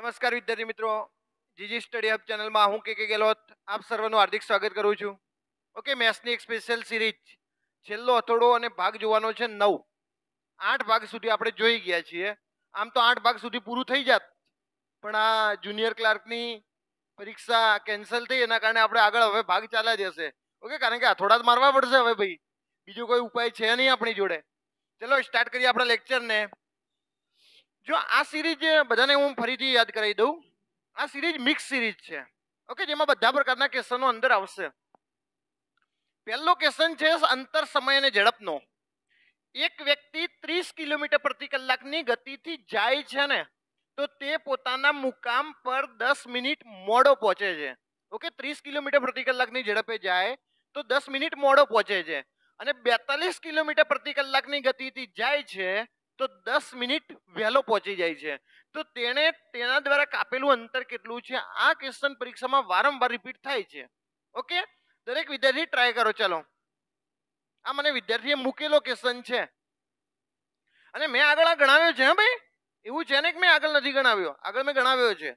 નમસ્કાર વિદ્યાર્થી મિત્રો, જીજી સ્ટડી હબ ચેનલમાં હું કે ગેહલોત આપ સર્વનું હાર્દિક સ્વાગત કરું છું. ઓકે, મેથ્સની એક સ્પેશિયલ સિરીઝ છેલ્લો અથોડો અને ભાગ જોવાનો છે 9. 8 ભાગ સુધી આપણે જોઈ ગયા છીએ. આમ તો 8 ભાગ સુધી પૂરું થઈ જાત, પણ આ જુનિયર ક્લાર્કની પરીક્ષા કેન્સલ થઈ એના કારણે આપણે આગળ હવે ભાગ ચાલ્યા જશે. ઓકે, કારણ કે અથોડા જ મારવા પડશે હવે ભાઈ, બીજો કોઈ ઉપાય છે નહીં આપણી જોડે. ચલો સ્ટાર્ટ કરીએ આપણા લેક્ચરને. જો આ સિરીઝ બધાને હું ફરીથી યાદ કરાવી દઉં, આ સિરીઝ મિક્સ સિરીઝ છે. ઓકે, જેમાં બધા પ્રકારના ક્વેશ્ચનો અંદર આવશે. પહેલો ક્વેશ્ચન છે અંતર સમય અને ઝડપનો. એક વ્યક્તિ 30 કિલોમીટર પ્રતિ કલાકની ગતિથી જાય છે ને, તો તે પોતાના મુકામ પર 10 મિનિટ મોડો પહોંચે છે. ઓકે, 30 કિલોમીટર પ્રતિ કલાકની ઝડપે જાય તો 10 મિનિટ મોડો પહોંચે છે. અને 42 કિલોમીટર પ્રતિ કલાકની ગતિથી જાય છે તો 10 મિનિટ વહેલો પહોંચી જાય છે. તો તેના દ્વારા કાપેલું અંતર કેટલું છે? આ ક્વેશ્ચન પરીક્ષામાં વારંવાર રિપીટ થાય છે. ઓકે, દરેક વિદ્યાર્થી ટ્રાય કરો. ચલો, આ મને વિદ્યાર્થીએ મૂકેલો ક્વેશ્ચન છે અને મેં આગળ આ ગણાવ્યો છે. હા ભાઈ, એવું છે ને કે મેં આગળ નથી ગણાવ્યો? આગળ મેં ગણાવ્યો છે.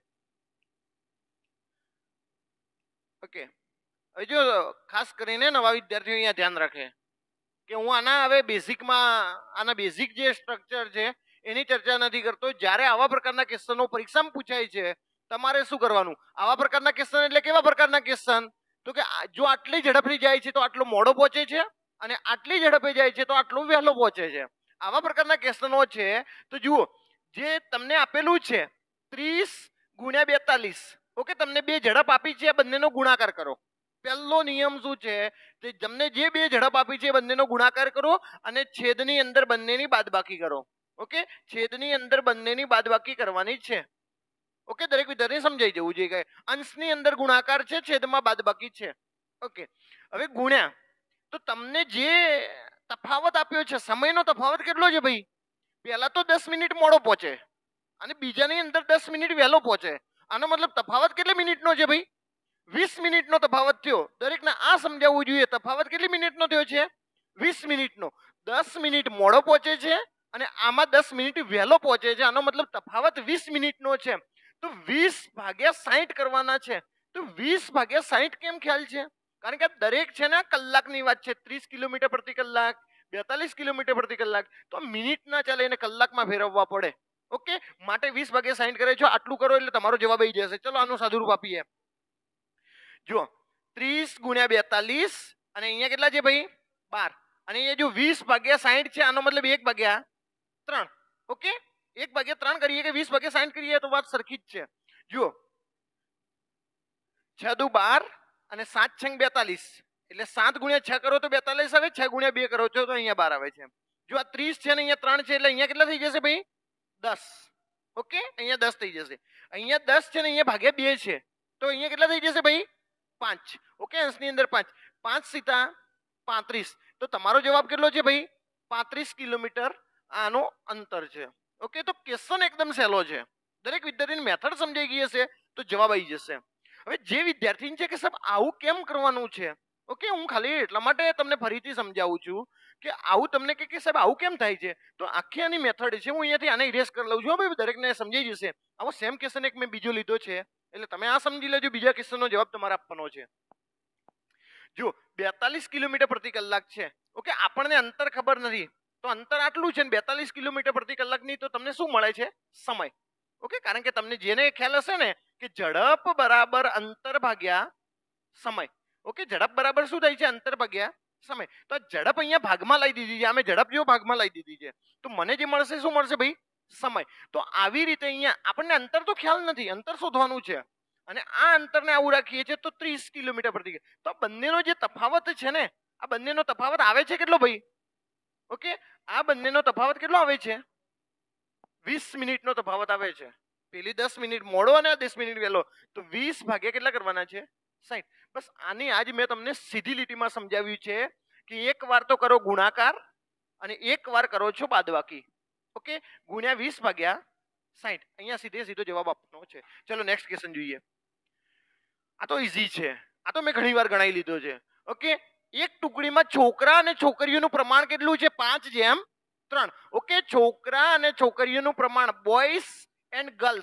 ઓકે, હવે જો ખાસ કરીને નવા વિદ્યાર્થીઓ અહીંયા ધ્યાન રાખે કે હું આના હવે બેઝિકમાં આના બેઝિક જે સ્ટ્રક્ચર છે એની ચર્ચા નથી કરતો. જ્યારે આવા પ્રકારના ક્વેશ્ચનો પરીક્ષામાં પૂછાય છે, તમારે શું કરવાનું? આવા પ્રકારના ક્વેશ્ચન એટલે કેવા પ્રકારના ક્વેશ્ચન? તો કે જો આટલી ઝડપથી જાય છે તો આટલો મોડો પહોંચે છે, અને આટલી ઝડપે જાય છે તો આટલો વહેલો પહોંચે છે. આવા પ્રકારના ક્વેશ્ચનો છે. તો જુઓ, જે તમને આપેલું છે 30 ગુણ્યા 42. ઓકે, તમને બે ઝડપ આપી છે, બંનેનો ગુણાકાર કરો. પહેલો નિયમ શું છે? તમને જે બે ઝડપ આપી છે બંનેનો ગુણાકાર કરો અને છેદની અંદર બંનેની બાદબાકી કરો. ઓકે, છેદની અંદર બંનેની બાદબાકી કરવાની છે. ઓકે, દરેક વિદ્યાર્થી સમજાઈ જવું જોઈએ કે અંશની અંદર ગુણાકાર છે, છેદમાં બાદબાકી છે. ઓકે, હવે ગુણ્યા, તો તમને જે તફાવત આપ્યો છે, સમયનો તફાવત કેટલો છે ભાઈ? પહેલા તો 10 મિનિટ મોડો પહોંચે અને બીજાની અંદર 10 મિનિટ વહેલો પહોંચે. આનો મતલબ તફાવત કેટલી મિનિટનો છે ભાઈ? 20 મિનિટનો તફાવત થયો. દરેકને આ સમજાવવું જોઈએ. તફાવત કેટલી મિનિટનો થયો છે? 20 મિનિટનો. 10 મિનિટ મોડો પહોંચે છે અને આમાં 10 મિનિટ વહેલો પહોંચે છે. આનો મતલબ તફાવત 20 મિનિટનો છે. તો 20 ભાગ્યા 60 કરવાના છે. તો 20 ભાગ્યા 60 કેમ ખ્યાલ છે? કારણ કે દરેક છે ને કલાકની વાત છે. 30 કિલોમીટર પ્રતિ કલાક, 42 કિલોમીટર પ્રતિ કલાક, તો મિનિટ ના ચાલે, એને કલાકમાં ફેરવવા પડે. ઓકે, માટે 20 ભાગ્યા 60 કરે છો. આટલું કરો એટલે તમારો જવાબ આવી જશે. ચલો આનું સાદુરૂપ આપીએ. જો 30 ગુણ્યા 42 અને અહીંયા કેટલા છે ભાઈ? 12. અને અહીંયા જો 20 ભાગ્યા 60 છે, આનો મતલબ 1 ભાગ્યા 3. ઓકે, 1 ભાગ્યા 3 કરીએ કે 20 ભાગ્યા 60 કરીએ તો વાત સરખી જ છે. જુઓ, 6 દુ 12 અને 7 છંગ 42, એટલે 7 ગુણ્યા 6 કરો તો 42 આવે, 6 ગુણ્યા 2 કરો છો તો અહીંયા 12 આવે છે. જો આ 30 છે ને અહીંયા 3 છે, એટલે અહીંયા કેટલા થઈ જશે ભાઈ? 10. ઓકે, અહીંયા 10 થઈ જશે. અહીંયા 10 છે ને અહીંયા ભાગ્યા 2 છે, તો અહીંયા કેટલા થઈ જશે ભાઈ? 5. ઓકે, અંશની અંદર 5. 5 સીતા 35. તો તમારો જવાબ કેટલો છે ભાઈ? 35 કિલોમીટર આનો અંતર છે. ઓકે, તો ક્વેશ્ચન એકદમ સહેલો છે. દરેક વિદ્યાર્થીની મેથડ સમજાઈ ગઈ હશે તો જવાબ આવી જશે. હવે જે વિદ્યાર્થી છે કે સાહેબ આવું કેમ કરવાનું છે, ઓકે, હું ખાલી એટલા માટે તમને ફરીથી સમજાવું છું કે આવું તમને કે સાહેબ આવું કેમ થાય છે, તો આખી આની મેથડ છે. હું અહીંયાથી આને ઇરેઝ કરી લઉં છું. ભાઈ, દરેકને સમજાઈ જશે. આવો સેમ ક્વેશ્ચન એક મેં બીજો લીધો છે, એટલે તમે આ સમજી લેજો. બીજા ક્વેશ્ચનનો જવાબ તમારે આપવાનો છે. જો 42 કિલોમીટર પ્રતિ કલાક છે. ઓકે, આપણને અંતર ખબર નથી, તો અંતર આટલું છે ને 42 કિલોમીટર પ્રતિ કલાકની, તો તમને શું મળે છે? સમય. ઓકે, કારણ કે તમને જેને ખ્યાલ હશે ને કે ઝડપ બરાબર અંતર ભાગ્યા સમય. ઓકે, ઝડપ બરાબર શું થાય છે? અંતર ભાગ્યા સમય. તો ઝડપ અહીંયા ભાગમાં લઈ દીધી છે. અમે ઝડપ જો ભાગમાં લઈ દીધી છે, તો મને જે મળશે શું મળશે ભાઈ? સમય. તો આવી રીતે અહીંયા આપણને અંતર તો ખ્યાલ નથી, અંતર શોધવાનું છે, અને આ અંતરને આવું રાખીએ છીએ તો 30 કિલોમીટર પ્રતિ. તો બંનેનો જે તફાવત છે ને, આ બંનેનો તફાવત આવે છે કેટલો ભાઈ? ઓકે, આ બંનેનો તફાવત કેટલો આવે છે? 20 મિનિટનો તફાવત આવે છે. પેલી 10 મિનિટ મોડો અને 10 મિનિટ વહેલો, તો 20 ભાગ્યા કેટલા કરવાના છે? 60. બસ આની આજ મેં તમને સીધી લીટીમાં સમજાવ્યું છે કે એક વાર તો કરો ગુણાકાર અને એક વાર કરો છો બાદબાકી. ઓકે, ગુણ્યા 20 ભાગ્યા 60. અહીંયા સીધે સીધો જવાબ આપવાનો છે. ચલો નેક્સ્ટ ક્વેશ્ચન જોઈએ. આ તો ઈઝી છે, આ તો મેં ઘણી વાર ગણાવી લીધો છે. ઓકે, એક ટુકડીમાં છોકરા અને છોકરીઓનું પ્રમાણ કેટલું છે? 5:3. ઓકે, છોકરા અને છોકરીઓનું પ્રમાણ, બોયઝ એન્ડ ગર્લ્સ.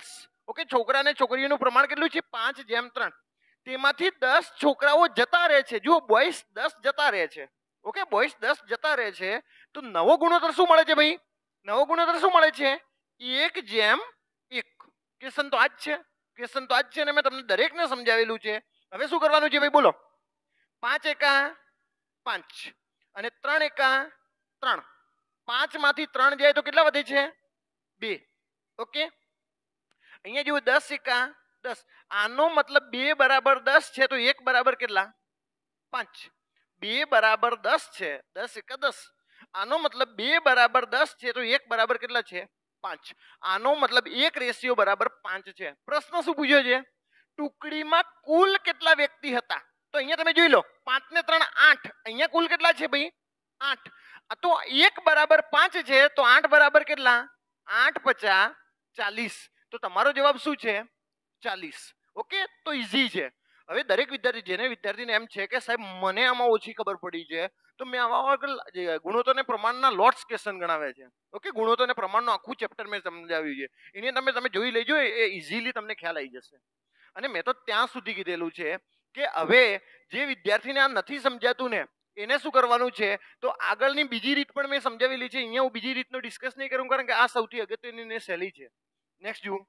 ઓકે, છોકરા ને છોકરીઓનું પ્રમાણ કેટલું છે? 5:3. તેમાંથી 10 છોકરાઓ જતા રહે છે. જુઓ, બોયસ 10 જતા રહે છે. ઓકે, બોયસ 10 જતા રહે છે, તો નવો ગુણોત્તર શું મળે છે ભાઈ? નવો ગુણોત્તર શું મળે છે? 1:1. ક્વેશ્ચન તો આજ છે, ક્વેશ્ચન તો આજ છે ને મેં તમને દરેકને સમજાવેલું છે. હવે શું કરવાનું છે ભાઈ? બોલો. 5 એકા 5 અને 3 એકા 3. 5 માંથી 3 જાય તો કેટલા વધે છે? 2. ઓકે, અહીંયા જુઓ 10 એકા 10. આનો મતલબ 2 બરાબર 10 છે, તો 1 બરાબર કેટલા? 5. 2 બરાબર 10 છે, 10 એકા 10. આનો મતલબ 2 બરાબર 10 છે, તો 1 બરાબર કેટલા છે? 5. આનો મતલબ 1 રેશિયો બરાબર 5 છે. પ્રશ્ન શું પૂછ્યો છે? ટુકડીમાં કુલ કેટલા વ્યક્તિ હતા? તો અહીંયા તમે જોઈ લો, 5 ને 3 8. અહીંયા કુલ કેટલા છે ભાઈ? 8. તો 1 બરાબર 5 છે, તો 8 બરાબર કેટલા? 8 × 50 40. તો તમારો જવાબ શું છે? 40. ઓકે, તો ઈઝી છે. હવે દરેક વિદ્યાર્થી, જેને વિદ્યાર્થીને એમ છે કે સાહેબ મને આમાં ઓછી ખબર પડી છે, તો મેં આવા ગુણોત્તર ને પ્રમાણના લોટ્સ ક્વેશ્ચન ગણાવ્યા છે. ઓકે, ગુણોત્તર ને પ્રમાણનું આખું ચેપ્ટર મેં સમજાવ્યું છે. એને તમે જોઈ લેજો, એ ઇઝીલી તમને ખ્યાલ આવી જશે. અને મેં તો ત્યાં સુધી કીધેલું છે કે હવે જે વિદ્યાર્થીને આ નથી સમજાતું ને, એને શું કરવાનું છે? તો આગળની બીજી રીત પણ મેં સમજાવેલી છે. અહીંયા હું બીજી રીતનો ડિસ્કસ નહીં કરું, કારણ કે આ સૌથી અગત્યની ને સહેલી છે. નેક્સ્ટ જુઓ.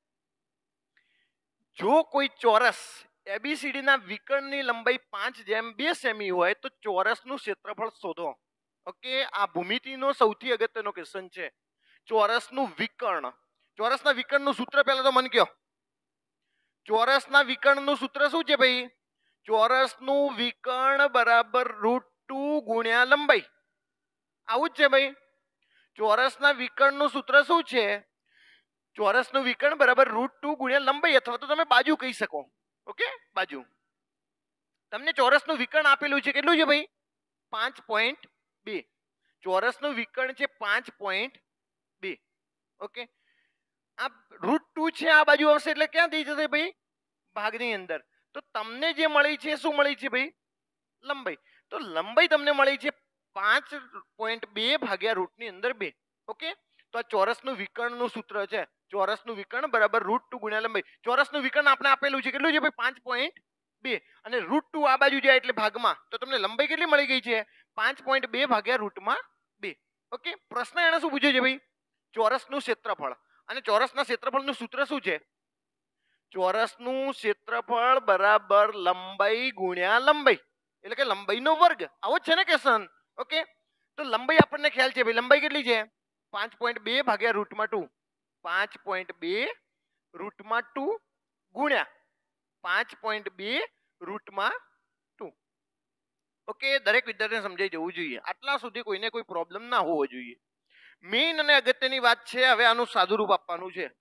જો કોઈ ચોરસ એબીસીડી ના વિકર્ણની લંબાઈ 5:2 સેમી હોય તો ચોરસનું ક્ષેત્રફળ શોધો. ઓકે, આ ભૂમિતિનો સૌથી અગત્યનો ક્વેશ્ચન છે. ચોરસનું વિકર્ણ. ચોરસના વિકર્ણનું સૂત્ર પહેલા તો મને કહો. ચોરસના વિકર્ણનું સૂત્ર શું છે ભાઈ? ચોરસનું વિકર્ણ બરાબર √2 ગુણ્યા લંબાઈ. આવું જ છે ભાઈ. ચોરસના વિકર્ણનું સૂત્ર શું છે? ચોરસનું વિકર્ણ બરાબર √2 ગુણ્યા લંબાઈ, અથવા તો તમે બાજુ કહી શકો. ઓકે, બાજુ. તમને ચોરસનું વિકર્ણ આપેલું છે, કેટલું છે ભાઈ? 5.2. ચોરસનું વિકર્ણ છે 5.2. ઓકે, આ √2 છે, આ બાજુ આવશે એટલે ક્યાં થઈ જશે ભાઈ? ભાગની અંદર. તો તમને જે મળી છે શું મળી છે ભાઈ? લંબાઈ. તો લંબાઈ તમને મળી છે 5.2 ભાગ્યા રૂટની અંદર 2. ઓકે, તો આ ચોરસનું વિકર્ણનું સૂત્ર છે. ચોરસનું વિકર્ણ બરાબર √2 ગુણ્યા લંબાઈ. ચોરસનું વિકર્ણ આપણે આપેલું છે, કેટલું છે ભાઈ? 5.2. અને √2 આ બાજુ જાય એટલે ભાગમાં, તો તમને લંબાઈ કેટલી મળી ગઈ છે? 5.2 ભાગ્યા √2. ઓકે, પ્રશ્ન એને શું પૂછ્યો છે ભાઈ? ચોરસનું ક્ષેત્રફળ. અને ચોરસના ક્ષેત્રફળનું સૂત્ર શું છે? ચોરસનું ક્ષેત્રફળ બરાબર લંબાઈ ગુણ્યા લંબાઈ, એટલે કે લંબાઈનો વર્ગ. આવો જ છે ને ક્વેશ્ચન? ઓકે, તો લંબાઈ આપણને ખ્યાલ છે ભાઈ. લંબાઈ કેટલી છે? 5.2 ભાગ્યા √2. 5.2 √2 ગુણ્યા 5.2 √2. ઓકે, દરેક વિદ્યાર્થીને સમજાઈ જવું જોઈએ. આટલા સુધી કોઈને કોઈ પ્રોબ્લેમ ના હોવો જોઈએ. મેઇન અને અગત્યની વાત છે, હવે આનું સાદુરૂપ આપવાનું છે.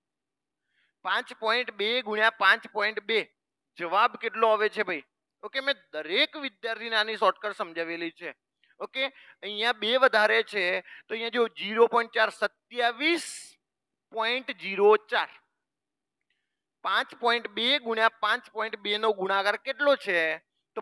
5.2 ગુણ્યા 5.2 જવાબ કેટલો આવે છે ભાઈ? ઓકે, મેં દરેક વિદ્યાર્થીને આની શોર્ટકટ સમજાવેલી છે. ઓકે, અહીંયા 2 વધારે છે, તો અહીંયા જો 0.4 27.04. 5.2 ગુણ્યા 5.2 નો ગુણાકાર કેટલો છે? તો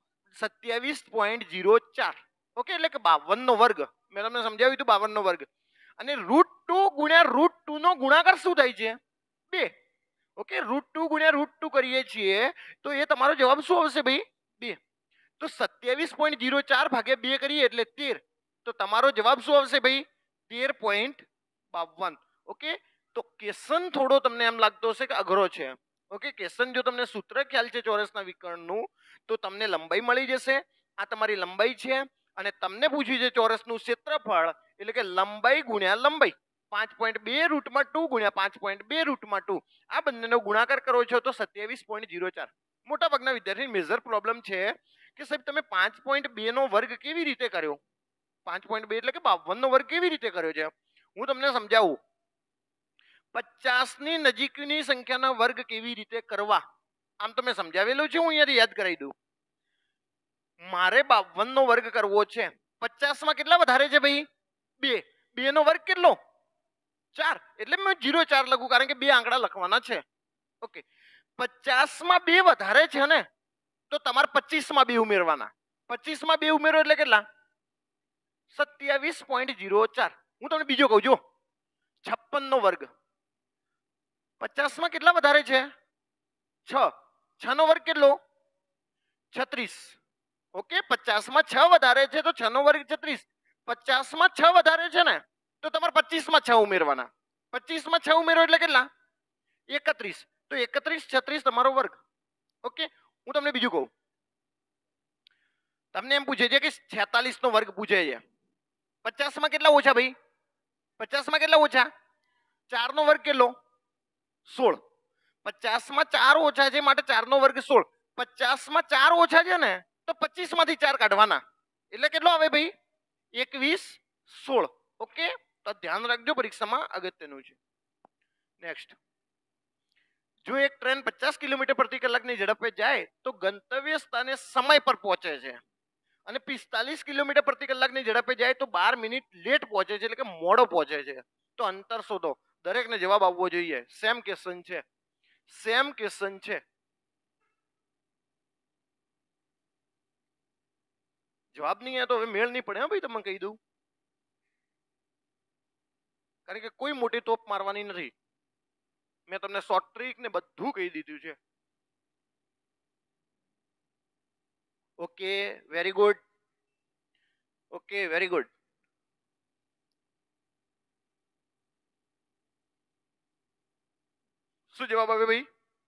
27.04. ઓકે, એટલે કે 52 નો વર્ગ. મેં તમને સમજાવ્યું હતું 52 નો વર્ગ. અને √2 ગુણ્યા √2 નો ગુણાકાર શું થાય છે? 2. ઓકે, √2 ગુણ્યા √2 કરીએ છીએ તો એ તમારો જવાબ શું આવશે ભાઈ? 2. તો 27.04 ભાગ્યા 2 કરીએ એટલે 13. તો તમારો જવાબ શું આવશે ભાઈ? 13.52. ઓકે, તો ક્વેશ્ચન થોડો તમને એમ લાગતો હશે કે અઘરો છે. ઓકે, ક્વેશ્ચન જો તમને સૂત્ર ખ્યાલ છે ચોરસના વિકર્ણનું, તો તમને લંબાઈ મળી જશે. આ તમારી લંબાઈ છે, અને તમને પૂછ્યું છે ચોરસનું ક્ષેત્રફળ, એટલે કે લંબાઈ ગુણ્યા લંબાઈ. 5.2 √2 ગુણ્યા 5.2 √2. આ બંનેનો ગુણાકાર કરો છો તો 27.04. મોટા ભાગના વિદ્યાર્થી મેજર પ્રોબ્લેમ છે કે સાહેબ તમે 5.2 નો વર્ગ કેવી રીતે કર્યો? 5.2 એટલે કે 52 નો વર્ગ કેવી રીતે કર્યો છે? હું તમને સમજાવું. 50 ની નજીકની સંખ્યાના વર્ગ કેવી રીતે કરવા, આમ તો મેં સમજાવેલું છે, હું અહીંયાથી યાદ કરાવી દઉં. મારે 52 નો વર્ગ કરવો છે. 50 માં કેટલા વધારે છે ભાઈ? 2. 2 નો વર્ગ કેટલો? 4. એટલે મેં 0.4 લખું, કારણ કે 2 આંકડા લખવાના છે. ઓકે, 50 માં 2 વધારે છે ને, તો તમારે 25 માં 2 ઉમેરવાના. 25 માં 2 ઉમેરો એટલે કેટલા? 27.04. હું તમને બીજો કહું છું, 56 નો વર્ગ. 50 માં કેટલા વધારે છે? 6. 6 નો વર્ગ કેટલો? 36. ઓકે, 50 માં 6 વધારે છે તો 6 નો વર્ગ 36. 50 માં 6 વધારે છે ને તો તમારે 25 માં 6 ઉમેરવાના. 25 માં 6 ઉમેરો એટલે કેટલા? 31. તો 31 36 તમારો વર્ગ. ઓકે, હું તમને બીજું કહું. તમને એમ પૂછે છે કે 46 નો વર્ગ પૂછે છે. 50 માં કેટલા ઓછા ભાઈ? 50 માં કેટલા ઓછા? 4 નો વર્ગ કેટલો? 16. 50 માં 4 ઓછા છે માટે 4 નો વર્ગ 16. 50 માં 4 ઓછા છે ને તો 25 માંથી 4 કાઢવાના એટલે કેટલો આવે ભાઈ? 21 16. ઓકે, તો ધ્યાન રાખજો, પરીક્ષામાં અગત્યનું છે. નેક્સ્ટ, જો એક ટ્રેન 50 કિલોમીટર પ્રતિ કલાકની ઝડપે જાય તો ગંતવ્ય સ્થાને સમય પર પહોંચે છે અને 45 કિલોમીટર પ્રતિ કલાકની ઝડપે જાય તો 12 મિનિટ લેટ પહોંચે છે એટલે કે મોડો પહોંચે છે. તો અંતર શોધો. દરેકને જવાબ આવવો જોઈએ. સેમ ક્વેશ્ચન છે, સેમ ક્વેશ્ચન છે. જવાબ નહીં આવે તો હવે મેળ નહીં પડે. હા ભાઈ, તમને કહી દઉં, કારણ કે કોઈ મોટી તોપ મારવાની નથી. મેં તમને શોર્ટ ટ્રીક ને બધું કહી દીધું છે. Okay, very good. Okay, very good. શું જવાબ આવે ભાઈ?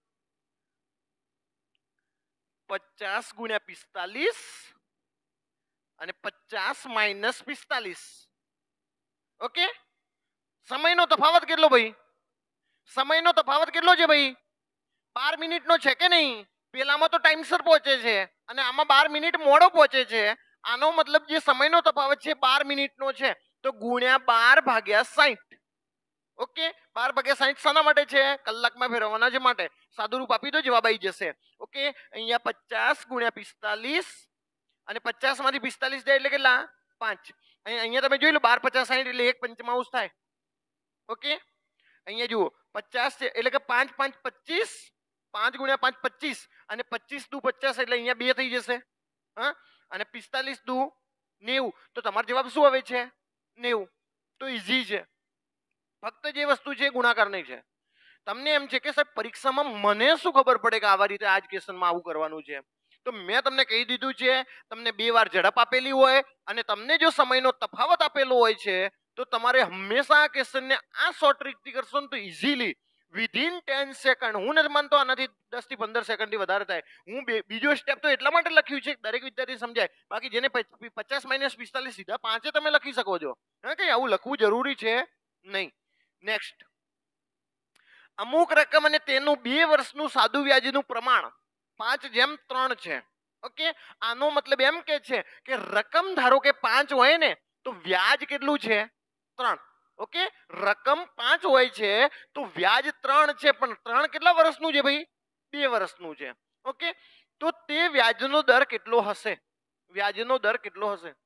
50 ગુણ્યા 45 અને 50 માઇનસ 45. ઓકે, સમયનો તફાવત કેટલો ભાઈ? સમયનો તફાવત કેટલો છે ભાઈ? 12 મિનિટનો છે કે નહીં? પેલામાં તો ટાઈમસર પહોંચે છે અને આમાં 12 મિનિટ મોડો પહોંચે છે. આનો મતલબ જે સમયનો તફાવત છે 12 મિનિટનો છે તો ગુણ્યા 12 ભાગ્યા 60. ઓકે, 12 ભાગ્યા 60 શાના માટે છે? કલાકમાં ફેરવવાના છે માટે. સાદું રૂપ આપી દો, જવાબ આવી જશે. ઓકે, અહીંયા 50 ગુણ્યા 45 અને 50 માંથી 45 જાય એટલે કેટલા? 5. અહીંયા તમે જોઈ લો, 12 50 60 એટલે 1 પંચમાંશ થાય. ઓકે, અહીંયા જુઓ 50 છે એટલે કે 5 5 25. 5 ગુણ્યા 5 25 અને 25 દુ 50 એટલે અહીંયા 2 થઈ જશે. હા, અને 45 દુ 90. તો તમારો જવાબ શું આવે છે? 90. તો ઈઝી છે. ફક્ત જે વસ્તુ છે ગુણાકાર નહીં છે. તમને એમ છે કે સાહેબ પરીક્ષામાં મને શું ખબર પડે કે આવા રીતે આ જ ક્વેશ્ચનમાં આવું કરવાનું છે? તો મેં તમને કહી દીધું છે. તમને 2 વાર ઝડપ આપેલી હોય અને તમને જો સમયનો તફાવત આપેલો હોય છે તો તમારે હંમેશા આ ક્વેશ્ચનને આ શોર્ટ ટ્રીકથી કરશો ને તો ઇઝીલી વિધિન 10 સેકન્ડ, હું નથી માનતો આનાથી 10 થી 15 સેકન્ડથી વધારે થાય. હું બીજો સ્ટેપ તો એટલા માટે લખ્યું છે દરેક વિદ્યાર્થી સમજાય. બાકી જેને 50 માઇનસ 45 સીધા 5 તમે લખી શકો છો. હા, કઈ આવું લખવું જરૂરી છે નહીં. નેક્સ્ટ, અમુક રકમ અને તેનું 2 વર્ષનું સાદું વ્યાજનું પ્રમાણ 5:3 છે. ઓકે, આનો મતલબ એમ કે છે કે રકમ ધારો કે 5 હોય ને તો વ્યાજ કેટલું છે? 3. ઓકે, રકમ 5 હોય છે તો વ્યાજ 3 છે, પણ 3 કેટલા વર્ષનું છે ભાઈ? 2 વર્ષનું છે. ઓકે, તો તે વ્યાજનો દર કેટલો હશે? વ્યાજનો દર કેટલો હશે?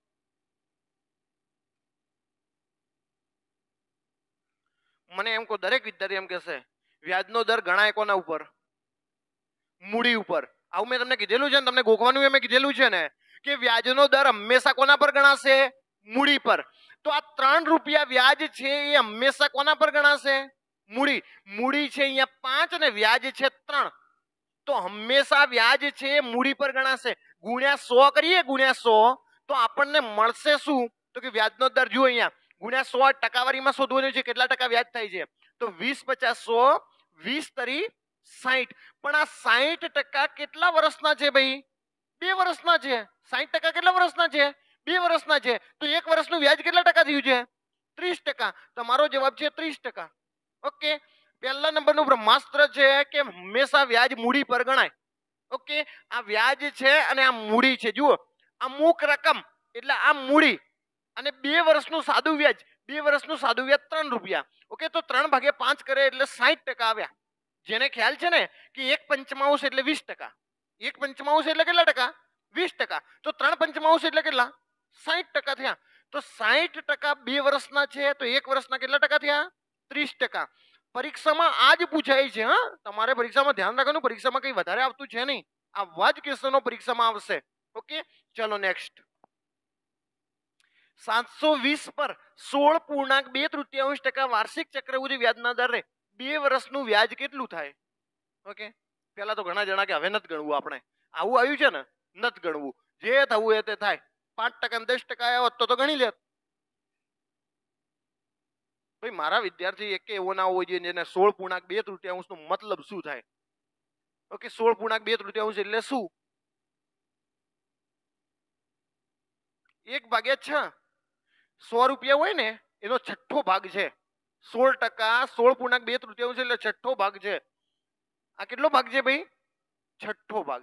મને એમ કહો, દરેક વિદ્યાર્થી એમ કહેશે વ્યાજનો દર ગણાય કોના ઉપર? મૂડી ઉપર. આવું મેં તમને કીધેલું છે ને, તમને ગોખવાનું મેં કીધેલું છે ને કે વ્યાજનો દર હંમેશા કોના પર ગણાશે? મૂડી પર. તો આ 3 રૂપિયા વ્યાજ છે એ હંમેશા કોના પર ગણાશે? મૂડી. મૂડી છે અહીંયા 5 અને વ્યાજ છે 3. તો હંમેશા વ્યાજ છે એ મૂડી પર ગણાશે. ગુણ્યા 100 કરીએ, ગુણ્યા 100 તો આપણને મળશે શું? તો કે વ્યાજનો દર જુઓ અહીંયા ગુણ્યા 100 ટકાવારીમાં શોધવાનું છે. કેટલા ટકા વ્યાજ થાય છે? તો 20 50 100 20 તરી 60. પણ આ 60% કેટલા વર્ષના છે ભાઈ? 2 વર્ષના છે. 60% કેટલા વર્ષના છે? 2 વર્ષના છે. તો 1 વર્ષનું વ્યાજ કેટલા ટકા થયું છે? 30%. તમારો જવાબ છે 30%. ઓકે, પહેલા નંબરનું બ્રહ્માસ્ત્ર છે કે હંમેશા વ્યાજ મૂડી પર ગણાય. ઓકે, આ વ્યાજ છે અને આ મૂડી છે. જુઓ, અમુક રકમ એટલે આ મૂડી અને 2 વર્ષનું સાદું વ્યાજ. 2 વર્ષનું સાદું વ્યાજ 3 રૂપિયા. ઓકે, તો 3 ભાગે 5 કરે એટલે 60% આવ્યા. જેને ખ્યાલ છે ને કે 1 પંચમાંશ એટલે 20%. 1 પંચમાંશ એટલે કેટલા ટકા? 20%. તો 3 પંચમાંશ એટલે કેટલા? 60% થયા. તો 60% 2 વર્ષના છે તો 1 વર્ષના કેટલા ટકા થયા? 30%. પરીક્ષામાં આ જ પૂછાય છે. હા, તમારે પરીક્ષામાં ધ્યાન રાખવાનું, પરીક્ષામાં કંઈ વધારે આવતું છે નહીં. આવા જ ક્વેશ્ચનો પરીક્ષામાં આવશે. ઓકે, ચલો નેક્સ્ટ. 720 પર 16.2 વાર્ષિક ચક્રવૃદ્ધિ વ્યાજના દરે 2 વર્ષનું વ્યાજ કેટલું થાય? ઓકે, પેલા તો ઘણા જણા કે હવે નથી ગણવું, આપણે આવું આવ્યું છે ને, નથી ગણવું, જે થવું એ તે થાય. 5% 10% આવ્યો તો ગણી લે. ભાઈ મારા વિદ્યાર્થી એક એવો ના હોવો જોઈએ જેને 16.2 નો મતલબ શું થાય? ઓકે, 16.2 એટલે શું? 1/6. 100 રૂપિયા હોય ને એનો છઠ્ઠો ભાગ છે 16%. 16.2 એટલે છઠ્ઠો ભાગ છે. આ કેટલો ભાગ છે ભાઈ? છઠ્ઠો ભાગ.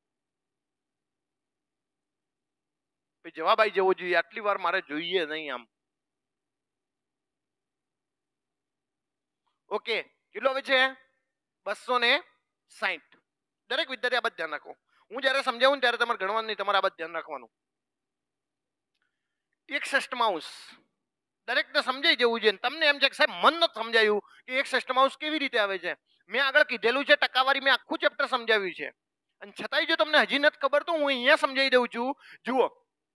જવાબ આવી જવો જોઈએ, આટલી વાર મારે જોઈએ નહીં આમ. ઓકે, કેટલો આવે છે? 260. દરેક વિદ્યાર્થી આ બધું ધ્યાન રાખો. હું જ્યારે સમજાવું ત્યારે તમારે ગણવાનું નહીં, તમારે આ બધું ધ્યાન રાખવાનું. 1/6 દરેકને સમજાઈ જવું જોઈએ. તમને એમ છે કે સાહેબ મન નથી સમજાયું કે 1/6 કેવી રીતે આવે છે. મેં આગળ કીધેલું છે ટકાવારી, મેં આખું ચેપ્ટર સમજાવ્યું છે, અને છતાંય જો તમને હજી નથી ખબર તો હું અહીંયા સમજાવી દઉં છું. જુઓ,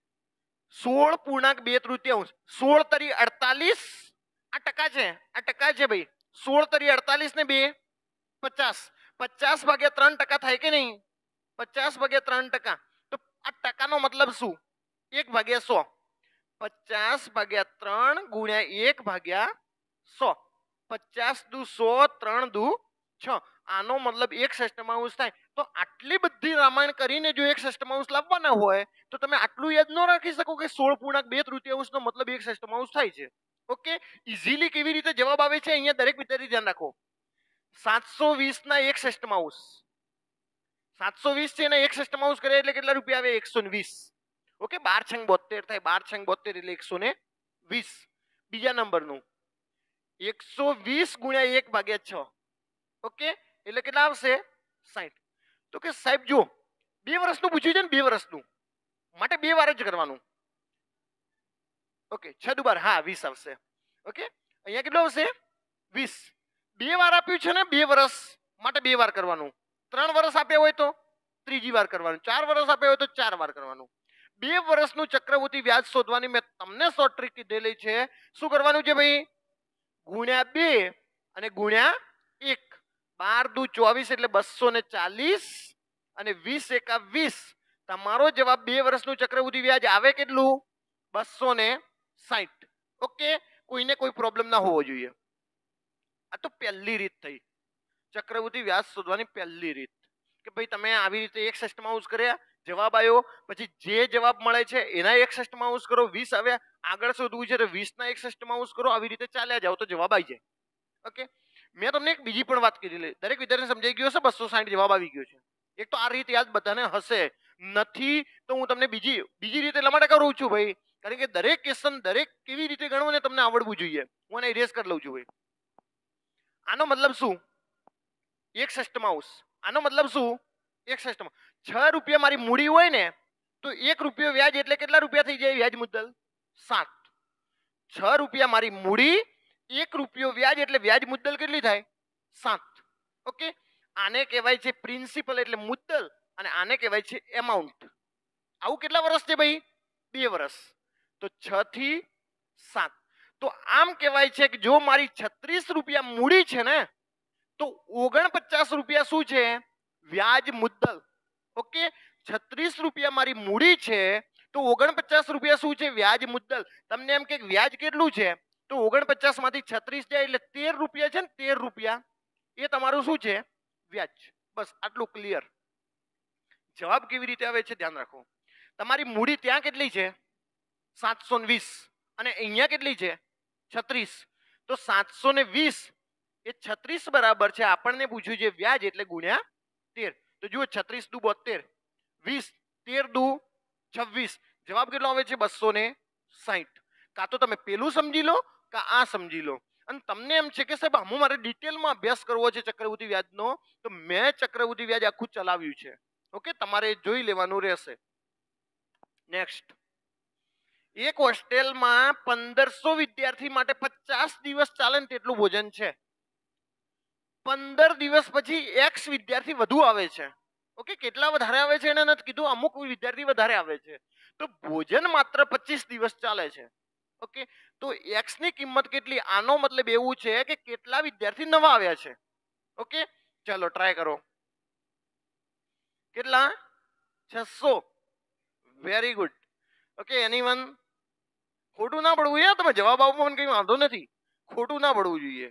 16.2 16 તરી 48. આ ટકા છે, આ ટકા છે ભાઈ. 16 તરી 48 ને 2 50. 50 ભાગ્યા 3% થાય કે નહીં? 50 ભાગ્યા 3%. તો આ ટકાનો મતલબ શું? 1/100. 50 ભાગ્યા 3 ગુણ્યા 1/100. 50 દુ 100, 3 દુ 6. આનો મતલબ 1/6 થાય. તો આટલી બધી રામાયણ કરીને જો 1/6 લાવવાના હોય તો તમે આટલું યાદ ન રાખી શકો કે 16.2 નો મતલબ 1/6 થાય છે. ઓકે, ઇઝીલી કેવી રીતે જવાબ આવે છે અહીંયા દરેક વિદ્યાર્થી ધ્યાન રાખો. 720 ના 1/6. 720 છે ને 1/6 કરે એટલે કેટલા રૂપિયા આવે? 120. ઓકે, 12×72 થાય. 12×72 એટલે 120. બીજા નંબરનું 120 ગુણ્યા 1/6. ઓકે, એટલે કેટલા આવશે? 60. તો કે સાહેબ જો 2 વર્ષનું પૂછ્યું છે ને, 2 વર્ષનું માટે 2 વાર જ કરવાનું. ઓકે, 6 દુ 12, હા 20 આવશે. ઓકે, અહીંયા કેટલો આવશે? 20. 2 વાર આપ્યું છે ને 2 વર્ષ માટે 2 વાર કરવાનું. 3 વર્ષ આપ્યા હોય તો ત્રીજી વાર કરવાનું. 4 વર્ષ આપ્યા હોય તો 4 વાર કરવાનું. 2 વર્ષનું ચક્રવૃદ્ધિ વ્યાજ શોધવાની મેં તમને શોર્ટ ટ્રીક કીધેલી છે. શું કરવાનું છે ભાઈ? ગુણ્યા 2 અને ગુણ્યા 1. 12 દુ 24 એટલે 240 અને 20 એકા 20. તમારો જવાબ 2 વર્ષનું ચક્રવૃદ્ધિ વ્યાજ આવે કેટલું? 260. ઓકે, કોઈને કોઈ પ્રોબ્લેમ ના હોવો જોઈએ. આ તો પહેલી રીત થઈ ચક્રવૃદ્ધિ વ્યાજ શોધવાની. પહેલી રીત કે ભાઈ તમે આવી રીતે 1/6 કર્યા, જવાબ આવ્યો, પછી જે જવાબ મળે છે એના 1/6 કરો. 20 આવ્યા, આગળ શોધવું છે તો 20 ના 1/6 કરો. આવી રીતે ચાલ્યા જાઓ તો જવાબ આવી જાય. ઓકે, મેં તમને એક બીજી પણ વાત કીધી, દરેક વિદ્યાર્થી સમજાઈ ગયો હશે. 260 જવાબ આવી ગયો છે. એક તો આ રીત યાદ બધાને હશે, નથી તો હું તમને બીજી રીતે એટલા માટે કરું છું ભાઈ, કારણ કે દરેક ક્વેશ્ચન દરેક કેવી રીતે ગણવું ને તમને આવડવું જોઈએ. હું એને ઇરેઝ કરી લઉં છું ભાઈ. આનો મતલબ શું? 1/6. આનો મતલબ શું? 1/6. 6 રૂપિયા મારી મૂડી હોય ને તો 1 રૂપિયો વ્યાજ એટલે કેટલા રૂપિયા થઈ જાય? વ્યાજ મુદ્દલ 7. 6 રૂપિયા મારી મૂડી, 1 રૂપિયો વ્યાજ એટલે વ્યાજ મુદ્દલ કેટલી થાય? 7. ઓકે, આને કહેવાય છે પ્રિન્સિપલ એટલે મુદ્દલ, અને આને કહેવાય છે એમાઉન્ટ. આવું કેટલા વર્ષ છે ભાઈ? 2 વર્ષ. તો 6 થી 7. તો આમ કહેવાય છે કે જો મારી 36 રૂપિયા મૂડી છે ને તો 49 રૂપિયા શું છે? વ્યાજ મુદ્દલ. ઓકે, 36 રૂપિયા મારી મૂડી છે તો 49 રૂપિયા શું છે? વ્યાજ મુદ્દલ. તમને એમ કે વ્યાજ કેટલું છે તો 49 માંથી 36 જાય એટલે 13 રૂપિયા છે ને, 13 રૂપિયા એ તમારું શું છે? વ્યાજ. બસ આટલું ક્લિયર. જવાબ કેવી રીતે આવે છે ધ્યાન રાખો. તમારી મૂડી ત્યાં કેટલી છે? 720 અને અહીંયા કેટલી છે? 36. તો 720 એ 36 બરાબર છે, આપણને પૂછ્યું છે વ્યાજ એટલે ગુણ્યા 13. તો જુઓ 36 દુ 72, 20, 13 દુ 26. જવાબ કેટલો આવે છે? 260. કાં તો તમે પેલું સમજી લો કાં આ સમજી લો. અને તમને એમ છે કે સાહેબ હું મારે ડિટેલમાં અભ્યાસ કરવો છે ચક્રવૃદ્ધિ વ્યાજનો, તો મેં ચક્રવૃદ્ધિ વ્યાજ આખું ચલાવ્યું છે. ઓકે, તમારે જોઈ લેવાનું રહેશે. નેક્સ્ટ, એક હોસ્ટેલમાં 1500 વિદ્યાર્થી માટે 50 દિવસ ચાલે ને તેટલું ભોજન છે. 15 દિવસ પછી x વિદ્યાર્થી વધુ આવે છે. ઓકે, કેટલા વધારે આવે છે એને નથી કીધું, અમુક વિદ્યાર્થી વધારે આવે છે. તો ભોજન માત્ર 25 દિવસ ચાલે છે. ઓકે, તો x ની કિંમત કેટલી? આનો મતલબ એવું છે કે કેટલા વિદ્યાર્થી નવા આવ્યા છે. ઓકે, ચલો ટ્રાય કરો. કેટલા? 600. Very good. Okay, anyone? ખોટું ના પડવું જોઈએ. તમે જવાબ આપો, મને કઈ વાંધો નથી. ખોટું ના પડવું જોઈએ.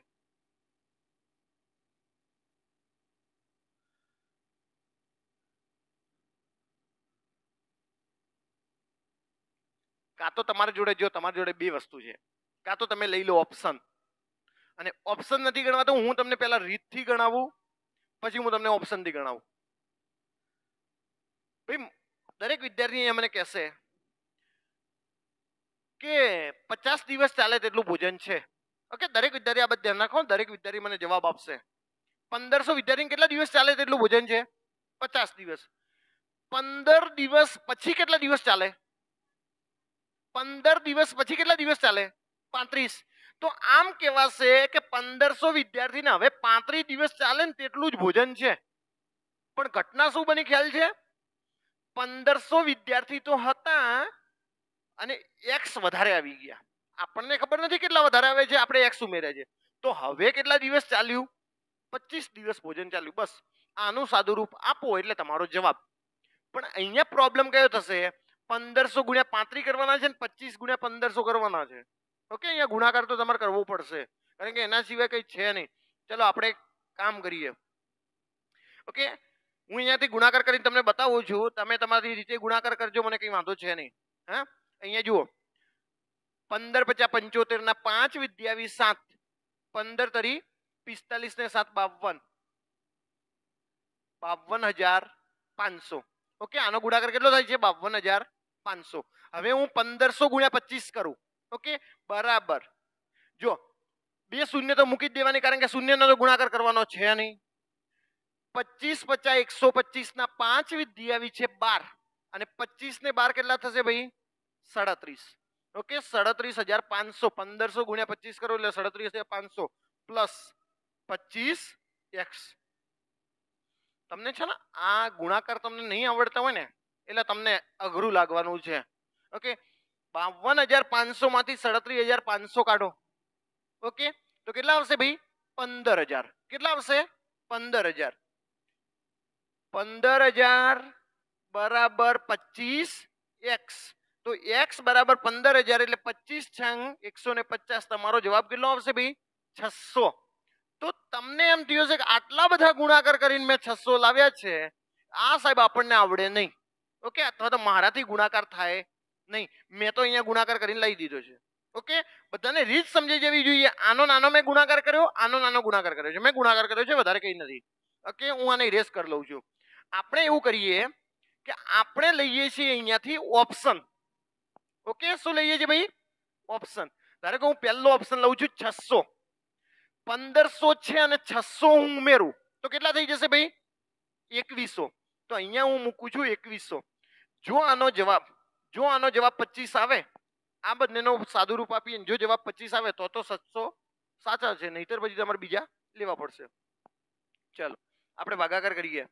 કાં તો તમારી જોડે, જો તમારી જોડે બે વસ્તુ છે, કાં તો તમે લઈ લો ઓપ્શન, અને ઓપ્શન નથી ગણવા તો હું તમને પહેલા રીતથી ગણાવું, પછી હું તમને ઓપ્શનથી ગણાવું. ભાઈ દરેક વિદ્યાર્થી મને કહેશે કે 50 દિવસ ચાલે તેટલું ભોજન છે. ઓકે, દરેક વિદ્યાર્થી આ બધું ધ્યાન રાખો. દરેક વિદ્યાર્થી મને જવાબ આપશે. 1500 વિદ્યાર્થી કેટલા દિવસ ચાલે તેટલું ભોજન છે? 50 દિવસ. 15 દિવસ પછી કેટલા દિવસ ચાલે? 15 દિવસ પછી કેટલા દિવસ ચાલે? 35. તો આમ કહેવાશે કે 1500 વિદ્યાર્થીને હવે 35 દિવસ ચાલે ને તેટલું જ ભોજન છે. પણ ઘટના શું બની ખ્યાલ છે? 1500 વિદ્યાર્થી તો હતા અને એક્સ વધારે આવી ગયા. આપણને ખબર નથી કેટલા વધારે આવે છે, આપણે એક્સ ઉમેર્યા છે. તો હવે કેટલા દિવસ ચાલ્યું? 25 દિવસ ભોજન ચાલ્યું. બસ આનું સાદું રૂપ આપો એટલે તમારો જવાબ. પણ અહીંયા પ્રોબ્લેમ કયો થશે? 1500 ગુણ્યા 35 કરવાના છે ને 25 ગુણ્યા 1500 કરવાના છે. ઓકે, અહીંયા ગુણાકાર તો તમારે કરવો પડશે, કારણ કે એના સિવાય કઈ છે નહીં. ચલો આપણે કામ કરીએ. ઓકે, હું અહીંયાથી ગુણાકાર કરીને તમને બતાવું છું. તમે તમારી રીતે ગુણાકાર કરજો, મને કઈ વાંધો છે નહીં. હા, અહીંયા જુઓ, 15 × 5 = 75 ના 5 વિદ્યાવી 7, 15 તરી 45 ને 7 52, 52,500. ઓકે, આનો ગુણાકાર કેટલો થાય છે? 52,500. હવે હું 1500 ગુણ્યા 25 કરું. ઓકે, બરાબર. જો બે શૂન્ય તો મૂકી જ દેવાની, કારણ કે શૂન્યનો તો ગુણાકાર કરવાનો છે નહીં. 25 × 50 = 125 ના 5 વિદ્યાવી છે 12, અને 25 ને 12 કેટલા થશે ભાઈ? 37. ઓકે, 37,500. 1500 ગુણ્યા 25 કરો એટલે 37,500 પ્લસ 25x. તમને છે ને આ ગુણાકાર તમને નહીં આવડતા હોય ને એટલે તમને અઘરું લાગવાનું છે. ઓકે, 52,500 માંથી 37,500 કાઢો. ઓકે, તો કેટલા આવશે ભાઈ? 15,000. કેટલા આવશે? 15,000. 15,000 બરાબર 25x. તો x બરાબર 15,000 એટલે 25 × 150. તમારો જવાબ કેટલો આવશે ભાઈ? 600. તો તમને એમ થયું છે કે આટલા બધા ગુણાકાર કરીને મેં 600 લાવ્યા છે, આ સાહેબ આપણને આવડે નહીં. ઓકે, અથવા તો મારાથી ગુણાકાર થાય નહીં. મેં તો અહીંયા ગુણાકાર કરીને લઈ દીધો છે. ઓકે, બધાને રીત સમજી જવી જોઈએ. આનો નાનો મેં ગુણાકાર કર્યો, આનો નાનો ગુણાકાર કર્યો છે. મેં ગુણાકાર કર્યો છે, વધારે કંઈ નથી. ઓકે, હું આને ઇરેઝ કરી લઉં છું. આપણે એવું કરીએ કે આપણે લઈએ છીએ અહીંયાથી ઓપ્શન. ઓકે, શું લઈએ છીએ ભાઈ? ઓપ્શન. ધારો કે હું પહેલો ઓપ્શન લઉં છું 600. 1500 છે અને 600 હું ઉમેરું તો કેટલા થઈ જશે ભાઈ? 2100. તો અહીંયા હું મૂકું છું 2100. જો આનો જવાબ 25 આવે, આ બંનેનો સાદું રૂપ આપીએ, જો જવાબ 25 આવે તો 700 સાચા છે, નહીતર પછી તમારે બીજા લેવા પડશે. ચાલો આપણે ભાગાકાર કરીએ.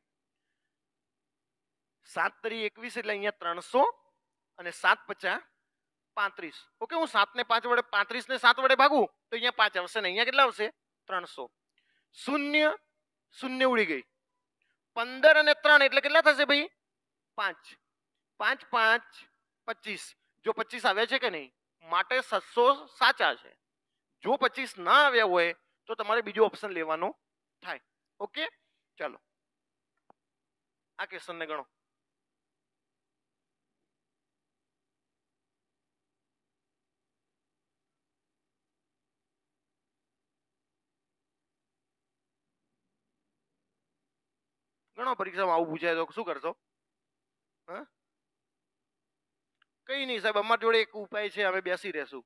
7 તરી 21 એટલે અહીંયા 300 અને 7 × 5 = 35. ઓકે, હું 7 ને 5 વડે 35 ને 7 વડે ભાગું તો અહીંયા 5 આવશે ને અહીંયા કેટલા આવશે? 300. શૂન્ય શૂન્ય ઉડી ગઈ. 15 અને 3 એટલે કેટલા થશે ભાઈ? 5. 5 × 5 = 25. જો 25 આવ્યા છે કે નહીં, માટે 700 સાચા છે. જો 25 ના આવ્યા હોય તો તમારે બીજો ઓપ્શન લેવાનો થાય. ઓકે, ચાલો આ ક્વેશ્ચનને ગણો. ગણો. પરીક્ષામાં આવું પૂછાય તો શું કરશો? હા, કઈ નહીં સાહેબ, અમારી જોડે એક ઉપાય છે, અમે બેસી રહેશું.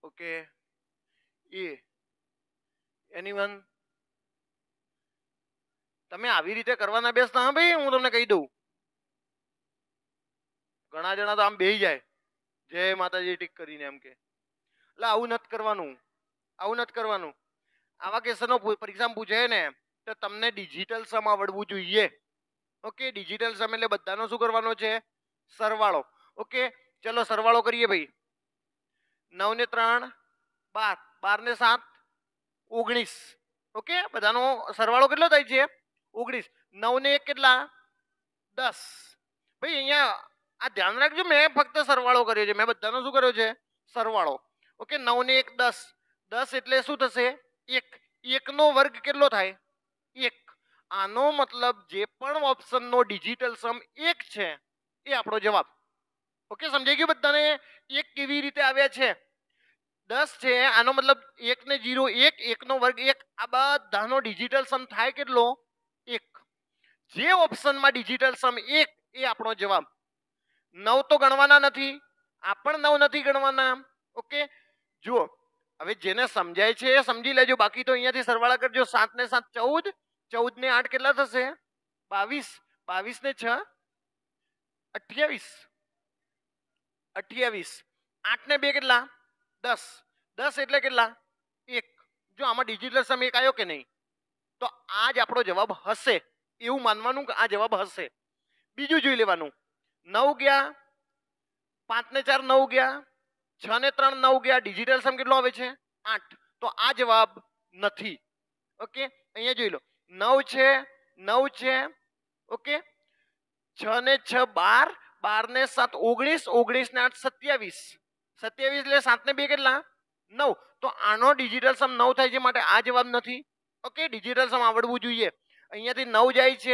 ઓકે એ એનીવન તમે આવી રીતે કરવાના બેસતા હા ભાઈ, હું તમને કહી દઉં. ઘણા જણા તો આમ બેહી જાય જય માતાજી ટીક કરીને એમ કે, એટલે આવું નથી કરવાનું, આવું નથી કરવાનું. આવા ક્વેશ્ચનો પરીક્ષામાં પૂછે ને તો તમને ડિજિટલ સમ આવડવું જોઈએ. ઓકે, ડિજિટલ સમ એટલે બધાનો શું કરવાનો છે? સરવાળો. ઓકે, ચલો સરવાળો કરીએ ભાઈ. 9 ને 3 12, 12 ને 7 19. ઓકે, બધાનો સરવાળો કેટલો થાય છે? 19. 9 ને 1 કેટલા? 10. ભાઈ અહીંયા આ ધ્યાન રાખજો, મેં ફક્ત સરવાળો કર્યો છે, મેં બધાનો શું કર્યો છે? સરવાળો. ઓકે, 9 ને 1 10. 10 એટલે શું થશે? 1. 1 નો વર્ગ કેટલો થાય? 1. આનો મતલબ જે પણ ઓપ્શનનો ડિજિટલ સમ 1 છે એ આપણો જવાબ. ઓકે, સમજાઈ ગયું બધાને? 1 કેવી રીતે આવ્યા છે? 10 છે, આનો મતલબ 1 ને 0 1, 1 નો વર્ગ 1. આ બધાનો ડિજિટલ સમ થાય કેટલો? 1. જે ઓપ્શનમાં ડિજિટલ સમ 1 એ આપણો જવાબ. 9 તો ગણવાના નથી, આ પણ 9 નથી ગણવાના. ઓકે, જુઓ હવે જેને સમજાય છે એ સમજી લેજો, બાકી તો અહીંયાથી સરવાળા કરજો. 7 ને 7 14, 14 ને 8 કેટલા થશે? 22, 22 ને 6 28, 28, 8 ને 2 કેટલા? 10, 10 એટલે કેટલા? 1. જો આમાં ડિજિટલ સમ 1 આવ્યો કે નહીં? તો આ જ આપણો જવાબ હશે, એવું માનવાનું કે આ જવાબ હશે. બીજું જોઈ લેવાનું. 9 ગયા, 5 ને 4 9 ગયા, 6 ને 3 9 ગયા, ડિજિટલ સમ કેટલો આવે છે? 8. તો આ જવાબ નથી. ઓકે, અહીંયા જોઈ લો. 9 છે, 9 છે. ઓકે, 6 ને 6 12, 12 ને 7 19, 19 ને 8 27, 27 એટલે 7 ને 2 કેટલા? 9. તો આનો ડિજિટલ સમ 9 થાય છે, માટે આ જવાબ નથી. ઓકે, ડિજિટલ સમ આવડવું જોઈએ. અહીંયાથી 9 જાય છે,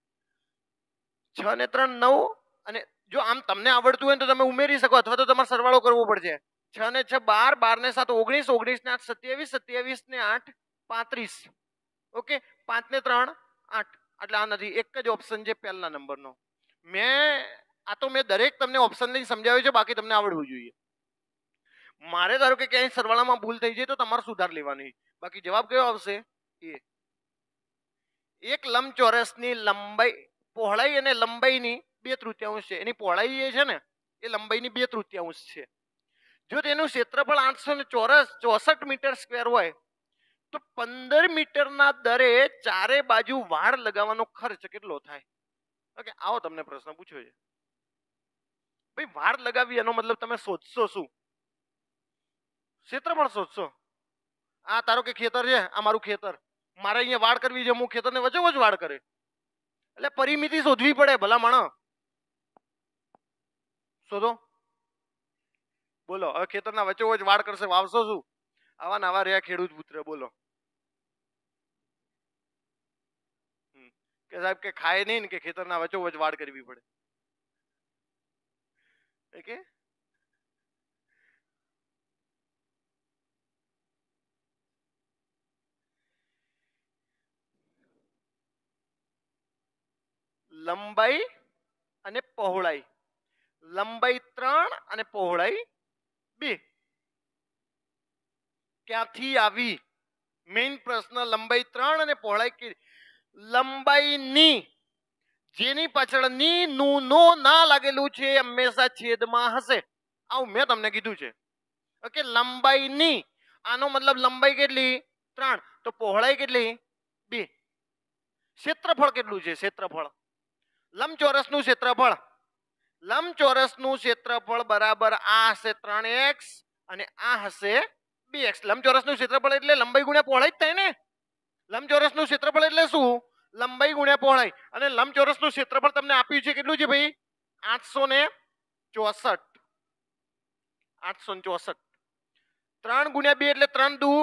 6 ને 3 9, અને જો આમ તમને આવડતું હોય તો તમે ઉમેરી શકો, અથવા તો તમારે સરવાળો કરવો પડશે. 6 ને 6 12, 12 ને 7 19, 19 ને 8 27, 27 ને 8 35. ઓકે, 5 ને 3 8. એટલે આ નથી, એક જ ઓપ્શન છે પહેલા નંબરનો. મેં દરેક તમને ઓપ્શન લઈને સમજાવ્યું છે, બાકી તમને આવડવું જોઈએ. મારે ધારો કે ક્યાંય સરવાળામાં ભૂલ થઈ જાય તો તમારે સુધાર લેવાની, બાકી જવાબ કયો આવશે? એ. એક લંબચોરસની લંબાઈ, પહોળાઈ અને લંબાઈની 2/3 છે. એની પહોળાઈ એ છે ને એ લંબાઈની 2/3 છે. જો તેનું ક્ષેત્રફળ 864 મીટર સ્ક્વેર હોય તો 15 મીટરના દરે ચારે બાજુ વાડ લગાવવાનો ખર્ચ કેટલો થાય? ઓકે, આવો તમને પ્રશ્ન પૂછ્યો છે ભાઈ. વાડ લગાવી એનો મતલબ તમે શોધશો શું? ક્ષેત્રફળ શોધશો. આ તારો કે ખેતર છે, આ મારું ખેતર, મારે અહીંયા વાડ કરવી છે, હું ખેતરને વચ્ચોવચ વાડ કરે, એટલે પરિમિતિ શોધવી પડે. ભલા માણસ શોધો, બોલો. હવે ખેતરના વચ્ચોવચ વાડ કરશે, વાવશો શું? આવા નવા રહ્યા ખેડૂત પુત્ર, બોલો કે સાહેબ કે ખાય નહીં ને કે ખેતરના વચ્ચોવચ વાડ કરવી પડે. ઓકે, લંબાઈ અને પહોળાઈ. લંબાઈ 3 અને પહોળાઈ 2 ક્યાંથી આવી? મેઇન પ્રશ્ન, લંબાઈ 3 અને પહોળાઈ. લંબાઈની જેની પાછળ ની નું નો ના લાગેલું છે એ હંમેશા છેદમાં હશે. આવું મેં તમને કીધું છે. ઓકે, લંબાઈની, આનો મતલબ લંબાઈ કેટલી? 3, તો પહોળાઈ કેટલી? 2. ક્ષેત્રફળ કેટલું છે? ક્ષેત્રફળ, લંબચોરસનું ક્ષેત્રફળ, લંબચોરસનું ક્ષેત્રફળ બરાબર આ હશે 3x અને આ હશે 2x. લંબચોરસનું ક્ષેત્રફળ એટલે લંબાઈ ગુણ્યા પહોળાઈ જ થાય ને. લંબચોરસનું ક્ષેત્રફળ એટલે શું? લંબાઈ ગુણ્યા પહોળાઈ. અને લંબચોરસનું ક્ષેત્રફળ તમને આપ્યું છે કેટલું છે ભાઈ? 864. 864. 3 ગુણ્યા 2 એટલે 3 દુ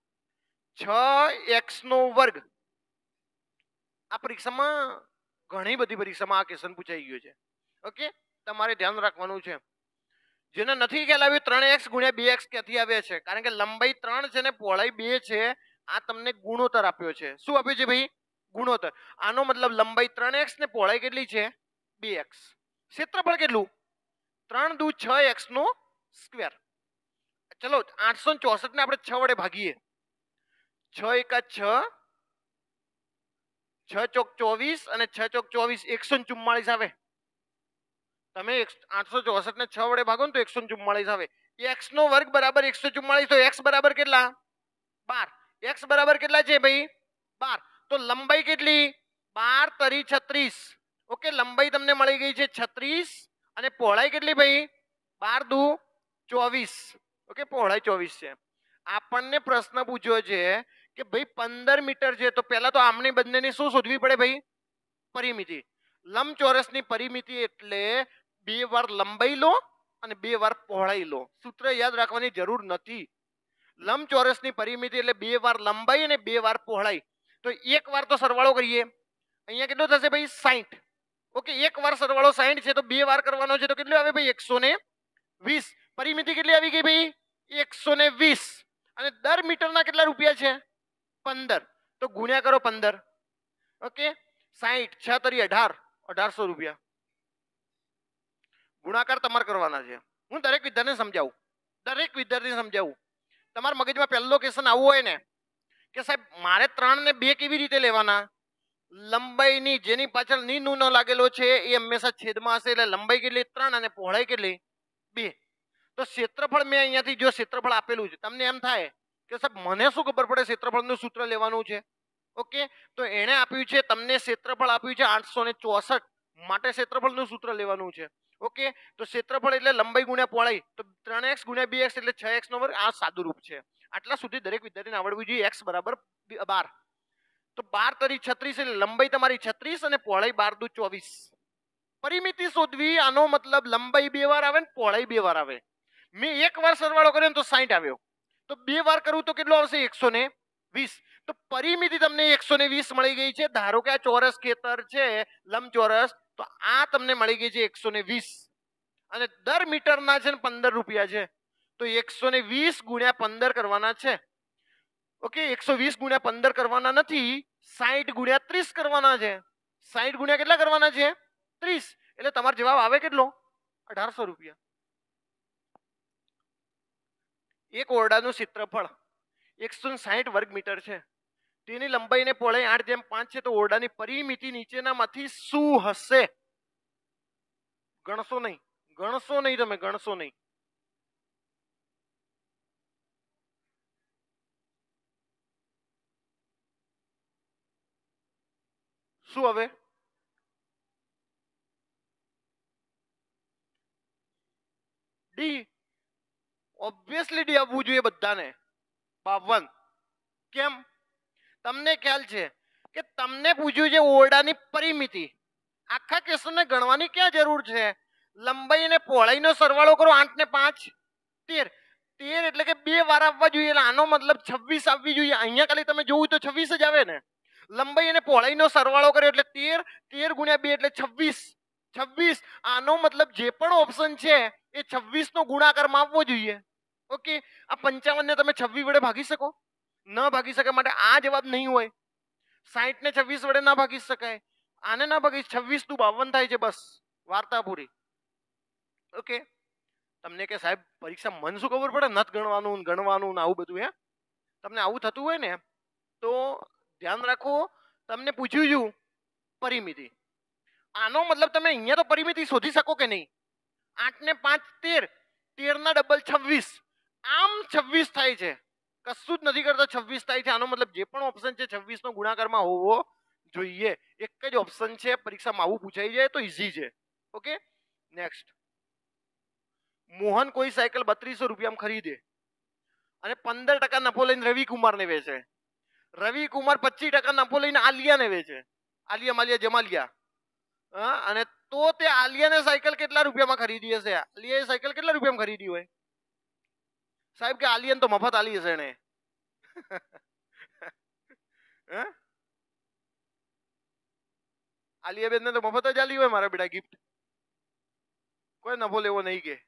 6x નો વર્ગ. આ પરીક્ષામાં, ઘણી બધી પરીક્ષામાં આ ક્વેશ્ચન પૂછાઈ ગયો છે. ઓકે, તમારે ધ્યાન રાખવાનું છે. જેને નથી ખ્યાલ આવ્યું 3x ગુણ્યા 2x ક્યાંથી આવ્યા છે? કારણ કે લંબાઈ 3 છે ને પહોળાઈ 2 છે. આ તમને ગુણોત્તર આપ્યો છે. શું આપ્યું છે ભાઈ? ગુણોત્તર. આનો મતલબ લંબાઈ 3x ને પહોળાઈ કેટલી છે? 2x. ક્ષેત્રફળ કેટલું? 3 દુ 6x નો સ્ક્વેર. ચલો 864 ને આપણે 6 વડે ભાગીએ. 6 એકા 6, 6 ચોક 24 અને 6 ચોક 24 144 આવે. તમે 864 ને 6 વડે ભાગો ને તો 144 આવે. x નો વર્ગ બરાબર 144. તો x બરાબર કેટલા? 12. x બરાબર કેટલા છે ભાઈ? 12. તો લંબાઈ કેટલી? 12 તરી 36. ઓકે, લંબાઈ તમને મળી ગઈ છે 36 અને પહોળાઈ કેટલી ભાઈ? 12 દુ 24. ઓકે, પહોળાઈ 24 છે. આપણને પ્રશ્ન પૂછ્યો છે કે ભાઈ 15 મીટર છે, તો પહેલા તો આમની બંનેની શું શોધવી પડે ભાઈ? પરિમિતિ. લંબચોરસની પરિમિતિ એટલે 2 વાર લંબાઈ લો અને 2 વાર પહોળાઈ લો. સૂત્ર યાદ રાખવાની જરૂર નથી. લંબચોરસની પરિમિતિ એટલે 2 વાર લંબાઈ અને 2 વાર પહોળાઈ. તો એક વાર તો સરવાળો કરીએ. અહીંયા કેટલો થશે ભાઈ? 60. ઓકે, એક વાર સરવાળો 60 છે, તો 2 વાર કરવાનો છે, તો કેટલું આવે ભાઈ? 120. પરિમિતિ કેટલી આવી ગઈ ભાઈ? 120. અને દર મીટરના કેટલા રૂપિયા છે? 15. તો ગુણ્યા કરો 15. ઓકે, 60 6 તરી 18, 1800 રૂપિયા. ગુણાકાર તમારે કરવાના છે. હું દરેક વિદ્યાર્થીને સમજાવું, તમારા મગજમાં પહેલો ક્વેશ્ચન આવું હોય ને કે સાહેબ મારે 3 ને 2 કેવી રીતે લેવાના? લંબાઈની જેની પાછળ ની નું ન લાગેલો છે એ હંમેશા છેદમાં હશે, એટલે લંબાઈ કેટલી? 3 અને પહોળાઈ કેટલી? 2. તો ક્ષેત્રફળ મેં અહીંયાથી જો ક્ષેત્રફળ આપેલું છે, તમને એમ થાય કે સાહેબ મને શું ખબર પડે ક્ષેત્રફળનું સૂત્ર લેવાનું છે? ઓકે, તો એણે આપ્યું છે તમને ક્ષેત્રફળ આપ્યું છે 864, માટે ક્ષેત્રફળનું સૂત્ર લેવાનું છે. ઓકે, તો ક્ષેત્રફળ એટલે લંબાઈ ગુણ્યા પહોળાઈ, તો 3x ગુણ્યા 2x એટલે 6x નો વર્ગ. આ સાદું રૂપ છે. આટલા સુધી દરેક વિદ્યાર્થીને આવડવું જોઈએ. x બરાબર 12. તો 12 તરી 36 એટલે લંબાઈ તમારી 36 અને પહોળાઈ 12 દુ 24. પરિમિતિ શોધવી, આનો મતલબ લંબાઈ 2 વાર આવે ને પહોળાઈ 2 વાર આવે. મેં એક વાર સરવાળો કર્યો તો 60 આવ્યો, તો 2 વાર કરું તો કેટલો આવશે? 120. તો પરિમિતિ તમને 120 મળી ગઈ છે. ધારો કે આ ચોરસ ખેતર છે, લંબચોરસ, તો આ તમને મળી ગઈ છે 120. અને દર મીટરના છે ને 15 રૂપિયા છે, તો 120 ગુણ્યા 15 કરવાના છે. ઓકે, 120 ગુણ્યા 15 કરવાના નથી, 60 ગુણ્યા 30 કરવાના છે. 60 ગુણ્યા કેટલા કરવાના છે? 30. એટલે તમારો જવાબ આવે કેટલો? 1800 રૂપિયા. એક ઓરડાનું ક્ષેત્રફળ 160 વર્ગ મીટર છે. તેની લંબાઈ ને પહોળાઈ 8:5 છે, તો ઓરડાની પરિમિતિ નીચેનામાંથી શું હશે? ગણશો નહીં, તમે ગણશો નહીં. શું હવે? ડી. ઓબ્વિયસલી ડી આવવું જોઈએ બધાને. 52. કેમ? તમને ખ્યાલ છે કે તમને પૂછ્યું છે ઓરડાની પરિમિતિ. આખા ક્વેશ્ચનને ગણવાની ક્યાં જરૂર છે? લંબાઈ અને પહોળાઈનો સરવાળો કરો, 8 ને 5 13. 13 એટલે કે 2 વાર આવવા જોઈએ, એટલે આનો મતલબ 26 આવવી જોઈએ. અહીંયા ખાલી તમે જોવું તો 26 જ આવે ને. લંબાઈ અને પહોળાઈનો સરવાળો કર્યો એટલે 13. 13 ગુણ્યા 2 એટલે 26. 26. આનો મતલબ જે પણ ઓપ્શન છે એ 26 નો ગુણાકારમાં આવવો જોઈએ. ઓકે, આ 55 ને તમે 26 વડે ભાગી શકો? ન ભાગી શકે, માટે આ જવાબ નહીં હોય. 60 ને 26 વડે ના ભાગી શકાય, આને ના ભાગી. 26 નું 52 થાય છે, બસ વાર્તા પૂરી. ઓકે, તમને કે સાહેબ પરીક્ષા મન શું ખબર પડે? નથ ગણવાનું ગણવાનું આવું બધું. હે, તમને આવું થતું હોય ને તો ધ્યાન રાખો. તમને પૂછ્યું છું પરિમિતિ, આનો મતલબ તમે અહીંયા તો પરિમિતિ શોધી શકો કે નહીં? 8 ને 5 13. 13 ના ડબલ 26, આમ 26 થાય છે. કશું જ નથી કરતો, 26 થાય છે. આનો મતલબ જે પણ ઓપ્શન છે 26 નો ગુણાકારમાં હોવો જોઈએ. એક જ ઓપ્શન છે, પરીક્ષામાં આવું પૂછાઈ જાય તો ઈઝી છે. Okay, next. મોહન કોઈ સાયકલ 3200 રૂપિયામાં ખરીદે અને 15% નફો લઈને રવિકુમારને વેચે. રવિકુમાર 25% નફો લઈને આલિયાને વેચે. આલિયા માલિયા જમાલિયા. અને તો તે આલિયાને સાયકલ કેટલા રૂપિયામાં ખરીદી હશે? આલિયાએ સાયકલ કેટલા રૂપિયામાં ખરીદી હોય? સાહેબ કે આલિયાને તો મફત આલી હશે એને. આલિયા બેન ને તો મફત જ આલી હોય મારા બેટા ગિફ્ટ. કોઈ નફો લેવો નહીં કે.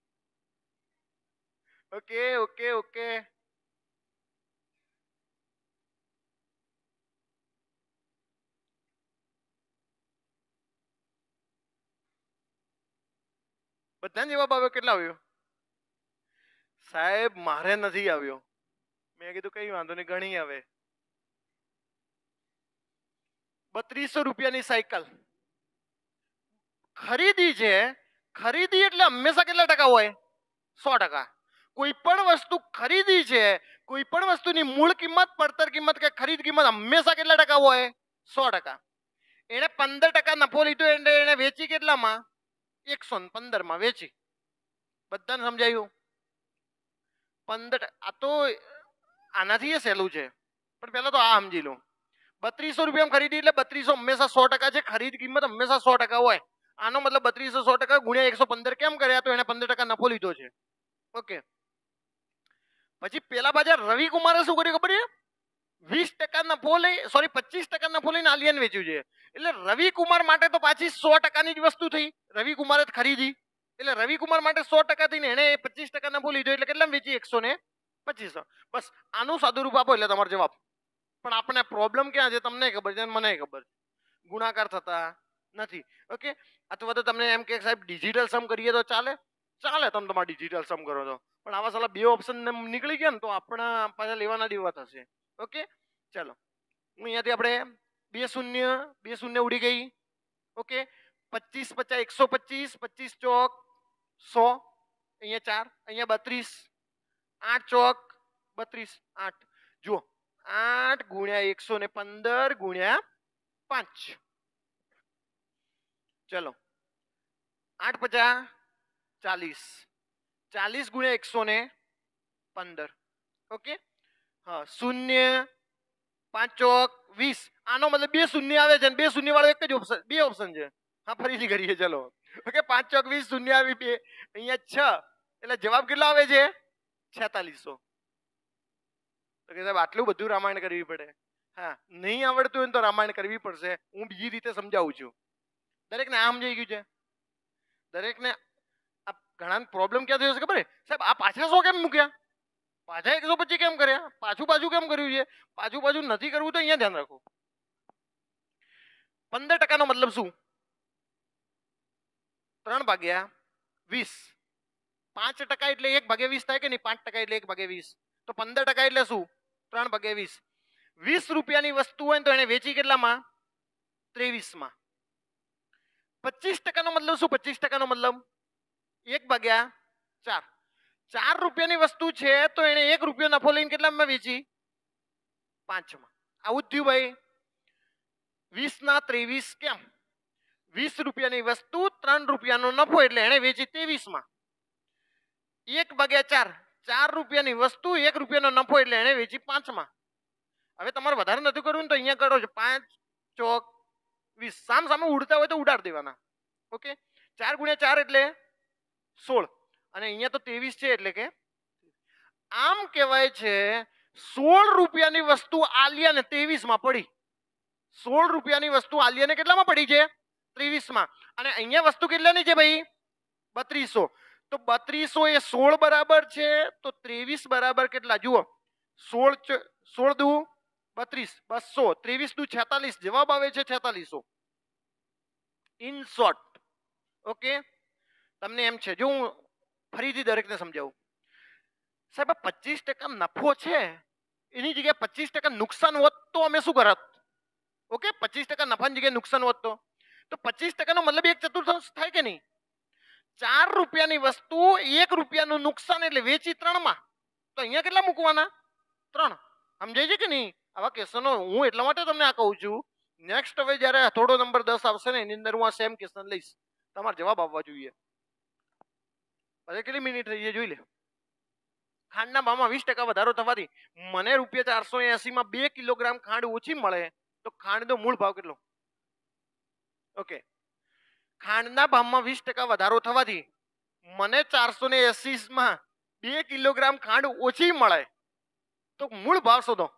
Okay okay okay. બધાને જવાબ આવ્યો? કેટલા આવ્યો? સાહેબ મારે નથી આવ્યો. મેં કીધું કઈ વાંધો નહીં, ગણી આવે. 3200 રૂપિયાની સાયકલ ખરીદી છે. ખરીદી એટલે હંમેશા કેટલા ટકા હોય? 100%. કોઈ પણ વસ્તુ ખરીદી છે, કોઈ પણ વસ્તુની મૂળ કિંમત, પડતર કિંમત કે ખરીદ કિંમત હંમેશા કેટલા ટકા હોય? 100%. એને 15% નફો લીધો એટલે એને વેચી કેટલામાં? 115 માં વેચી. બધાને સમજાયું? 15. આ તો આનાથી એ સહેલું છે, પણ પહેલા તો આ સમજી લો. 3200 રૂપિયામાં ખરીદી એટલે 3200 હંમેશા 100% છે. ખરીદ કિંમત હંમેશા 100% હોય. આનો મતલબ 3200 100% ગુણ્યા 115 કેમ કર્યા? તો એને 15% નફો લીધો છે. ઓકે. પછી પેલા બાજુ રવિકુમારે શું કર્યું ખબર છે? 20% નફો લઈ, સોરી 25% નફો લઈને આલિયાને વેચ્યું છે. એટલે રવિકુમાર માટે તો પાછી 100%ની જ વસ્તુ થઈ. રવિકુમારે જ ખરીદી એટલે રવિકુમાર માટે 100% થઈને એને 25% નફો લીધો એટલે કેટલામાં વેચી? 125. બસ આનું સાદું રૂપ આપો એટલે તમારો જવાબ. પણ આપણે પ્રોબ્લેમ ક્યાં છે? તમને ખબર છે, મને ખબર છે. ગુણાકાર થતા નથી. ઓકે. અથવા તો તમને એમ કે સાહેબ ડિજિટલ સમ કરીએ તો ચાલે? ચાલે, તમે તમારે ડિજિટલ સમ કરો તો. પણ આવા સાલા બે ઓપ્શન નીકળી ગયા ને તો આપણા પાછા લેવાના દેવા થશે. ઓકે. ચાલો, હું અહીંયાથી આપણે 2 શૂન્ય ઉડી ગઈ. ઓકે. 25 50 125, 25 ચોક 100, અહીંયા 4, અહીંયા 32, 8 ચોક 32, 8. જુઓ, 8 ગુણ્યા 115 ગુણ્યા 5. ચલો, 8 50 40, 40 ગુણ્યા 115. ઓકે. હા, 0 5 ચોક 20. આનો મતલબ 2 શૂન્ય આવે છે, 2 શૂન્ય વાળો એક જ ઓપ્શન, 2 ઓપ્શન છે. હા, ફરીથી કરીએ. ચલો. ઓકે. 5 ચોક 20, શૂન્ય આવી 2, અહીંયા 6. એટલે જવાબ કેટલો આવે છે? 4600. તો કે સાહેબ આટલું બધું રામાયણ કરવી પડે? હા, નહીં આવડતું હોય તો રામાયણ કરવી પડશે. હું બીજી રીતે સમજાવું છું. દરેકને આ સમજાઈ ગયું છે? દરેકને આ ઘણા પ્રોબ્લેમ ક્યાં થયો છે ખબર? સાહેબ આ પાછા 100 કેમ મૂક્યા? પાછા 125 કેમ કર્યા? પાછું પાછું કેમ કર્યું છે? પાછું પાછું નથી કરવું તો અહીંયા ધ્યાન રાખો. 15% નો મતલબ શું? 3/20. 5% એટલે 1/20 થાય કે નહીં? 5% એટલે 1/20. તો 15% એટલે શું? 3/20. 20 રૂપિયાની વસ્તુ હોય તો એને વેચી કેટલામાં? 23 માં. 25% નો મતલબ શું? 25% નો મતલબ 1/4. 4 રૂપિયાની વસ્તુ છે તો એને 1 રૂપિયો નફો લઈને કેટલામાં વેચી? 5 માં. આવું જ થયું ભાઈ. 20 ના 23 કેમ? 20 રૂપિયાની વસ્તુ 3 રૂપિયાનો નફો એટલે એને વેચી 23 માં. 1/4. 4 રૂપિયાની વસ્તુ 1 રૂપિયાનો નફો એટલે એને વેચી 5 માં. હવે તમારે વધારે નથી કરવું ને તો અહીંયા કરો છો. 5 ચોક 20. સામ સામે ઉડતા હોય તો ઉડાડ દેવાના. ઓકે. 4 ગુણ્યા 4 એટલે 16 અને અહીંયા તો 23 છે એટલે કે આમ કહેવાય છે 16 રૂપિયાની વસ્તુ આલિયાને 23 માં પડી. 16 રૂપિયાની વસ્તુ આલિયાને કેટલામાં પડી છે? 23 માં. અને અહીંયા વસ્તુ કેટલાની છે ભાઈ? 3200. તો 3200 એ 16 બરાબર છે તો 23 બરાબર કેટલા? જુઓ, 16 દુ 32, 200, 23 દુ 46. જવાબ આવે છે 4600. In short. ઓકે. તમને એમ છે, જો હું ફરીથી દરેકને સમજાવું. સાહેબ 25% નફો છે, એની જગ્યાએ 25% નુકસાન હોત તો અમે શું કરત? ઓકે. 25% નફાની જગ્યાએ નુકસાન હોત તો 25% નો મતલબ 1/4 થાય કે નહીં? 4 રૂપિયાની વસ્તુ 1 રૂપિયાનું નુકસાન એટલે વેચી 3 માં. તો અહીંયા કેટલા મૂકવાના? 3. સમજાય છે કે નહીં? આવા ક્વેશ્ચનો હું એટલા માટે તમને આ કહું છું. નેક્સ્ટ હવે જ્યારે થોડો નંબર 10 આવશે ને એની અંદર હું આ સેમ ક્વેશ્ચન લઈશ. તમારે જવાબ આપવા જોઈએ. હવે કેટલી મિનિટ થઈ છે જોઈ લે. ખાંડના ભાવમાં 20% વધારો થવાથી મને ₹480 માં 2 કિલોગ્રામ ખાંડ ઓછી મળે તો ખાંડનો મૂળ ભાવ કેટલો? ઓકે. ખાંડના ભાવમાં 20% વધારો થવાથી મને 480 માં 2 કિલોગ્રામ ખાંડ ઓછી મળે તો મૂળ ભાવ શોધો.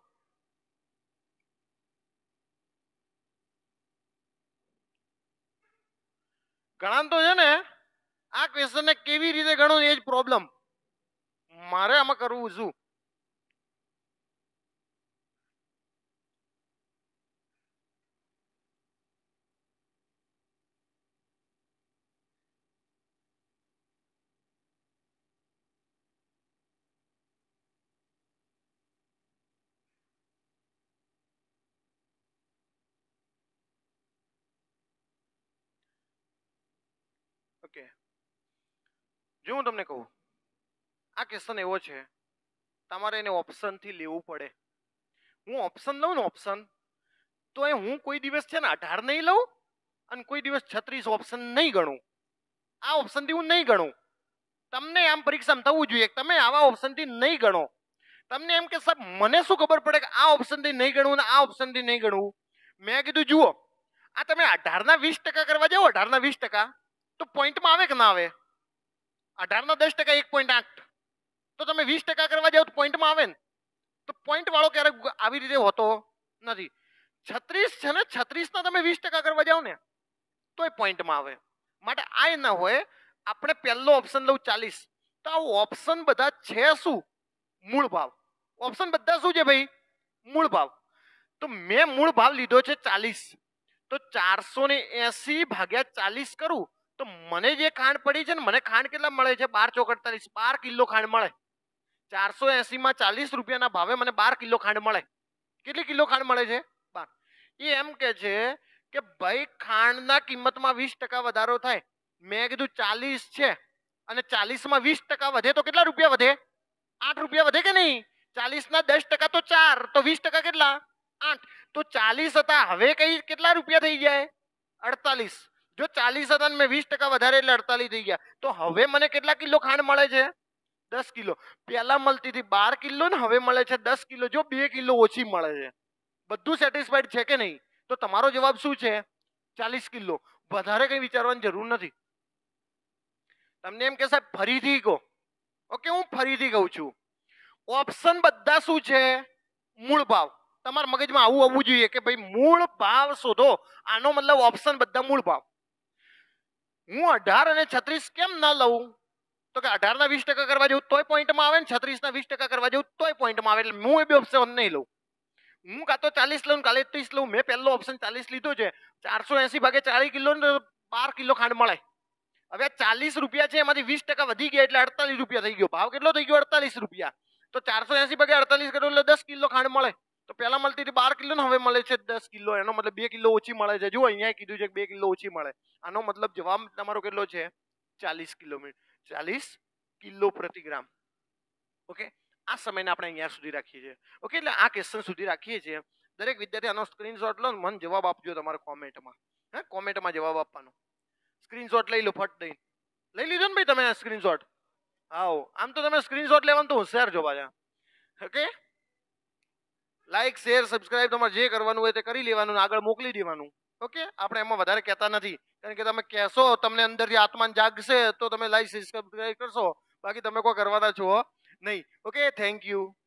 ઘણા તો છે ને આ ક્વેશ્ચનને કેવી રીતે ગણો એ જ પ્રોબ્લેમ. મારે આમાં કરવું શું? ઓકે, જો હું તમને કહું આ ક્વેશ્ચન એવો છે તમારે એને ઓપ્શનથી લેવું પડે. હું ઓપ્શન લઉં ને ઓપ્શન, તો એ હું કોઈ દિવસ છે ને 18 નહીં લઉં અને કોઈ દિવસ 36 ઓપ્શન નહીં ગણું. આ ઓપ્શનથી હું નહીં ગણું. તમને આમ પરીક્ષામાં થવું જોઈએ તમે આવા ઓપ્શનથી નહીં ગણો. તમને એમ કે સાહેબ મને શું ખબર પડે કે આ ઓપ્શનથી નહીં ગણવું ને આ ઓપ્શનથી નહીં ગણવું. મેં કીધું જુઓ આ તમે 18 ના 20% કરવા જાઓ, 18 ના 20% તો પોઈન્ટમાં આવે કે ના આવે? 18 ના 10% 1.8, તો તમે 20% કરવા જાઓ તો પોઈન્ટમાં આવે ને. તો પોઈન્ટ વાળો ક્યારેક આવી રીતે હોતો નથી. 36 છે ને 36 ના તમે 20% કરવા જાઓ ને તો એ પોઈન્ટમાં આવે. માટે આ ના હોય. આપણે પહેલો ઓપ્શન લઉં 40, તો આ ઓપ્શન બધા છે શું? મૂળ ભાવ. ઓપ્શન બધા શું છે ભાઈ? મૂળ ભાવ. તો મેં મૂળ ભાવ લીધો છે 40, તો 480 ભાગ્યા 40 કરું તો મને જે ખાંડ પડી છે ને, મને ખાંડ કેટલા મળે છે? 12 ચોક 48, 12 કિલો ખાંડ મળે. 480 માં 40 રૂપિયાના ભાવે મને 12 કિલો ખાંડ મળે. કેટલી કિલો ખાંડ મળે છે? 12. એ એમ કે છે કે ભાઈ ખાંડના કિંમતમાં 20% વધારો થાય. મેં કીધું 40 છે અને 40 માં 20% વધે તો કેટલા રૂપિયા વધે? 8 રૂપિયા વધે કે નહીં? 40 ના 10% તો 4, તો 20% કેટલા? 8. તો 40 હતા, હવે કઈ કેટલા રૂપિયા થઈ જાય? 48. જો 40 હતા ને મેં 20% વધારે એટલે 48 થઈ ગયા. તો હવે મને કેટલા કિલો ખાંડ મળે છે? 10 કિલો. પહેલા મળતી હતી 12 કિલો ને હવે મળે છે 10 કિલો. જો 2 કિલો ઓછી મળે છે. બધું સેટિસ્ફાઈડ છે કે નહીં? તો તમારો જવાબ શું છે? 40 કિલો. વધારે કઈ વિચારવાની જરૂર નથી. તમને એમ કે સાહેબ ફરીથી કહો. ઓકે, હું ફરીથી કહું છું. ઓપ્શન બધા શું છે? મૂળ ભાવ. તમારા મગજમાં આવું આવવું જોઈએ કે ભાઈ મૂળ ભાવ શોધો. આનો મતલબ ઓપ્શન બધા મૂળ ભાવ. હું 18 અને 36 કેમ ના લઉં? તો કે 18 ના 20% કરવા જવું તોય પોઈન્ટમાં આવે ને 36 ના 20% કરવા જવું તોય પોઈન્ટમાં આવે. એટલે હું એ બે ઓપ્શન નહીં લઉં. હું કાં તો 40 લઉં કાલે 30 લઉં. મેં પહેલો ઓપ્શન 40 લીધો છે. 480 ભાગે 40 કિલો ને 12 કિલો ખાંડ મળે. હવે 40 રૂપિયા છે એમાંથી 20% વધી ગયા એટલે 48 રૂપિયા થઈ ગયો. ભાવ કેટલો થઈ ગયો? 48 રૂપિયા. તો 480 ભાગે 48 કરો એટલે 10 કિલો ખાંડ મળે. તો પહેલા મળતી હતી 12 કિલો ને હવે મળે છે 10 કિલો. એનો મતલબ 2 કિલો ઓછી મળે છે. જુઓ અહીંયા કીધું છે કે 2 કિલો ઓછી મળે. આનો મતલબ જવાબ તમારો કેટલો છે? 40 કિલોમીટર, 40 કિલો પ્રતિ ગ્રામ. ઓકે, આ સમયને આપણે અહીંયા સુધી રાખીએ છીએ. ઓકે, એટલે આ ક્વેશ્ચન સુધી રાખીએ છીએ. દરેક વિદ્યાર્થી આનો સ્ક્રીનશોટ લો, મને જવાબ આપજો તમારે કોમેન્ટમાં. હા, કોમેન્ટમાં જવાબ આપવાનો. સ્ક્રીનશોટ લઈ લો ફટ દઈ. લઈ લીધો ને ભાઈ તમે સ્ક્રીનશોટ? હા, આમ તો તમે સ્ક્રીનશોટ લેવાનું તો હોશિયાર છો પાછા. ઓકે, લાઈક શેર સબસ્ક્રાઇબ તમારે જે કરવાનું હોય તે કરી લેવાનું, આગળ મોકલી દેવાનું. ઓકે, આપણે એમાં વધારે કહેતા નથી કારણ કે તમે કહેશો તમને અંદરથી આત્માન જાગશે તો તમે લાઈક સબસ્ક્રાઇબ કરશો, બાકી તમે કોઈ કરવાના છો નહીં. Okay, thank you.